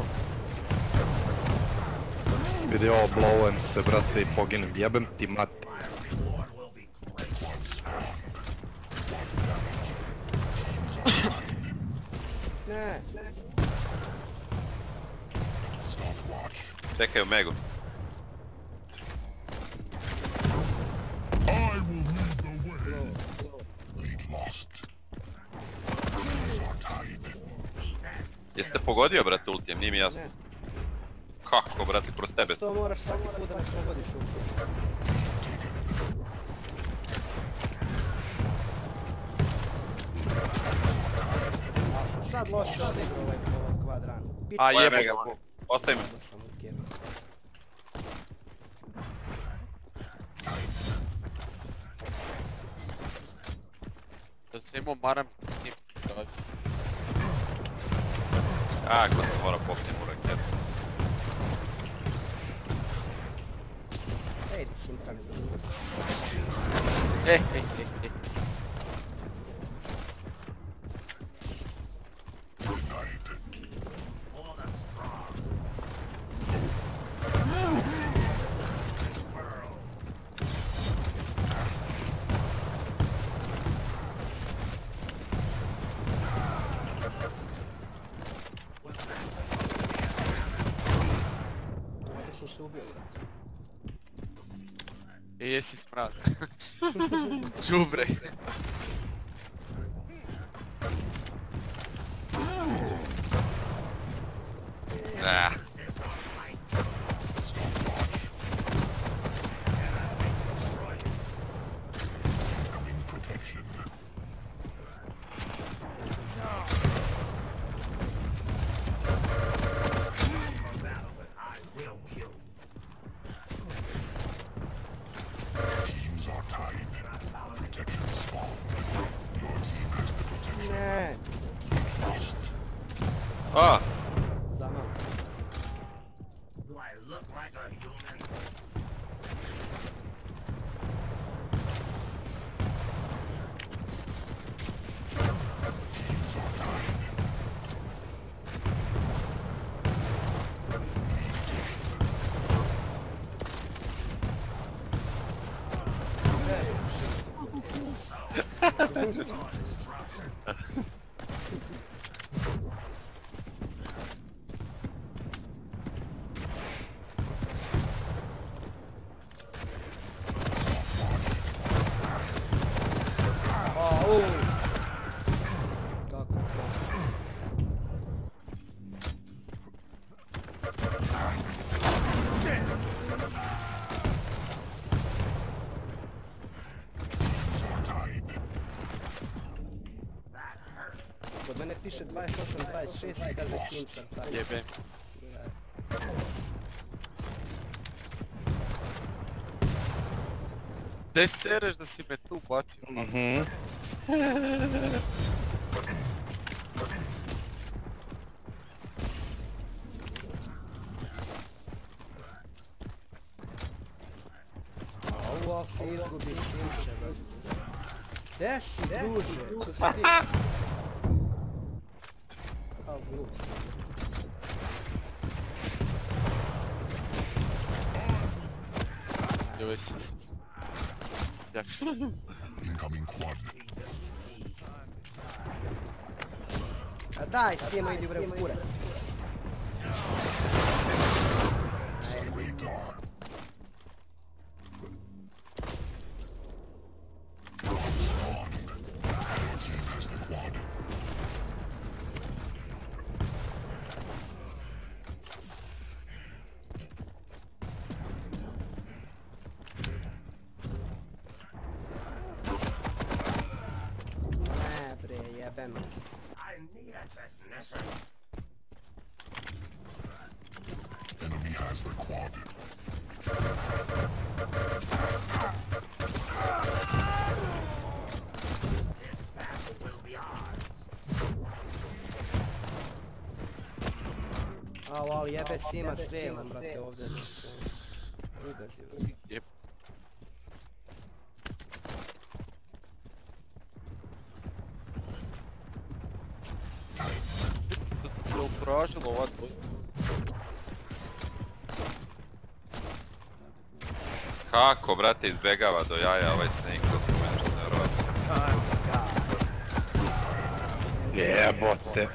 Vidi ovo, blowujem se, brate, i poginem. Jebem ti mat. Ne, Stopwatch. Čekaj u Megu. I will lead the way. Lead lost. Teams are tied. Jeste pogodio, brate, ultijem, nije mi jasno. ne. Kako, brate, kroz tebe? Što moraš svaki put da me pogodiš u to? sad loše odigrao ovaj, ovaj kvadran. A jebe ga. Ostavi me. Da sam u kevu. Da sam imao maramice s njim. A, ko sam morao popnijem u raketu. Ej, di si imprani da zubos. E, e, e, e. Ovdje sam se ubio, brate. E, jesi smrad. Đubre. Ah. Ne. A, Za malo. Au. Tako, prošlo. Kod mene piše dvadeset osam dvadeset šest i kaže Hincar taj. Jebe. Gde sereš da si me tu bacio? Mhm. Au, ako se izgubiš Hinče, brate. Gde si, druže? Tu si ti. Kao glup si. Joj si. Jak? A daj, Simo, idi bre u kurac. Ne bre, jebeno. Enemy has the quad. Au, au, jebe Sima streljam, brate, ovdje. Ugazi, brate. Jeb. To je upražilo ova dvojica. kako, brate, izbjegava do jaja ovaj Snake, to su meni nevjerojatno. Jebote.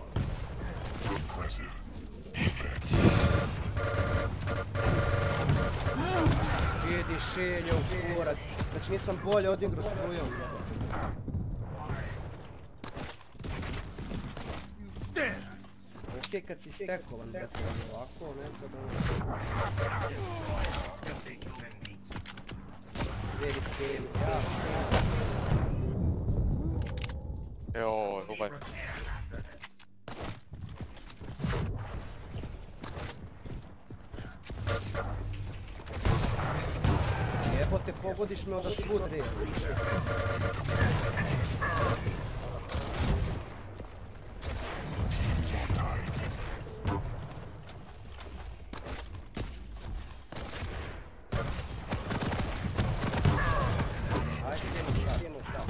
Idi šilje u kurac. Znači nisam bolje odigrao strujom. Okej, kad si stekovan, brate, ovako, nekada... Vidi Simu, ja Simu. Evo, ovaj. pogodiš me od svud red. Aj, sjenu sad, sjenu sad.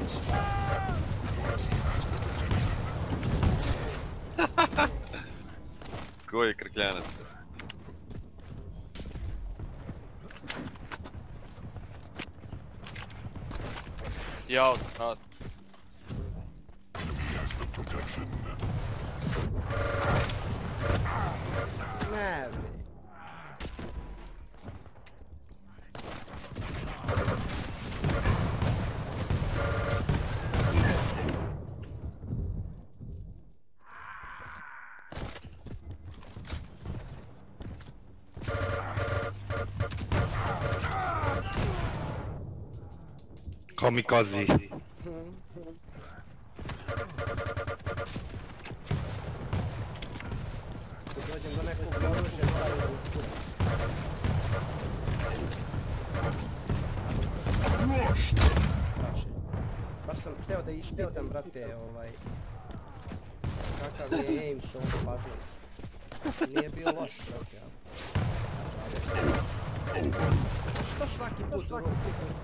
Koji je krkljanac? Jao, strad. Ne, bre. Kamikazi. Dođem do nekog oružja, stavim u kurac. Prašenje. Baš sam hteo da ispitam, brate, ovaj... kakav je aim s ovom faznom. Nije bio loš, brate, ali... Što svaki put u ruku?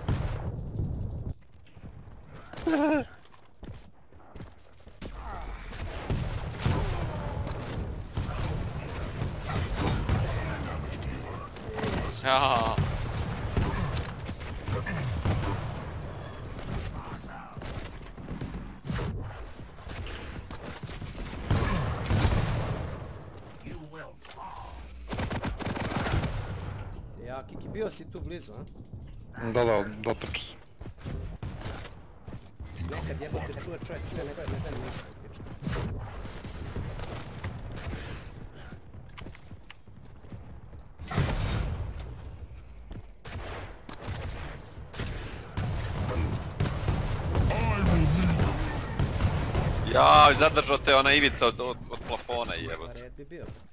Jaa. Ja, Kiki, bio si tu blizu, a? Da, da, dotrču se. Nekad jebote čuje čovjek sve, nekad ne čuje ništa, pička. Jao, zadržao te ona ivica od, od, od plafona jebote. Red bi bio, brate.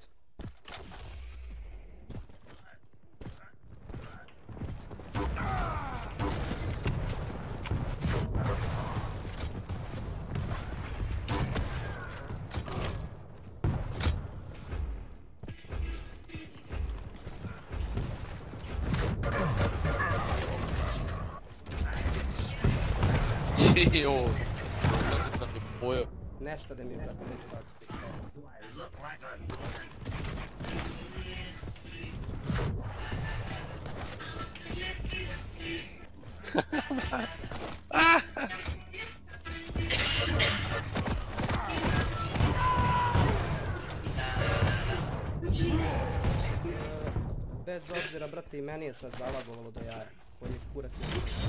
Joj. Kako sam mi pojao. Nestade mi, brate, neću dati. Bez obzira, brate, i meni je sad zalagovalo do jaja. Koji je kurac je.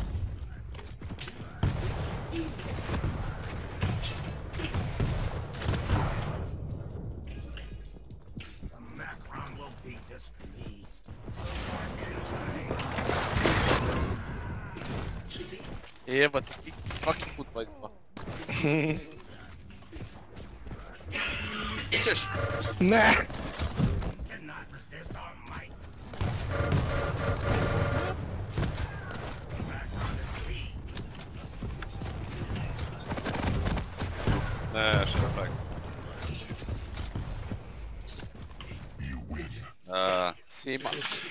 Jebate, svaki put dvadeset dva. Ićeš? Ne! Ne, što tak. Uh, Sima.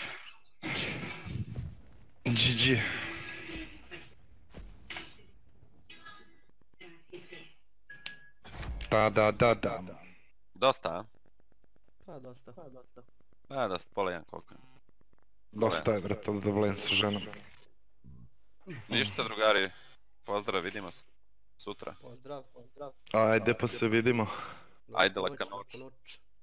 G G. Da, da, da, da. Dosta, a? Pa dosta, pa dosta. A, dosta, pola jedan koliko je. Dosta je, brate, zadovoljen sa ženom. Ništa, drugari. Pozdrav, vidimo se sutra. Pozdrav, pozdrav. Ajde pa se vidimo. Ajde, laka noć.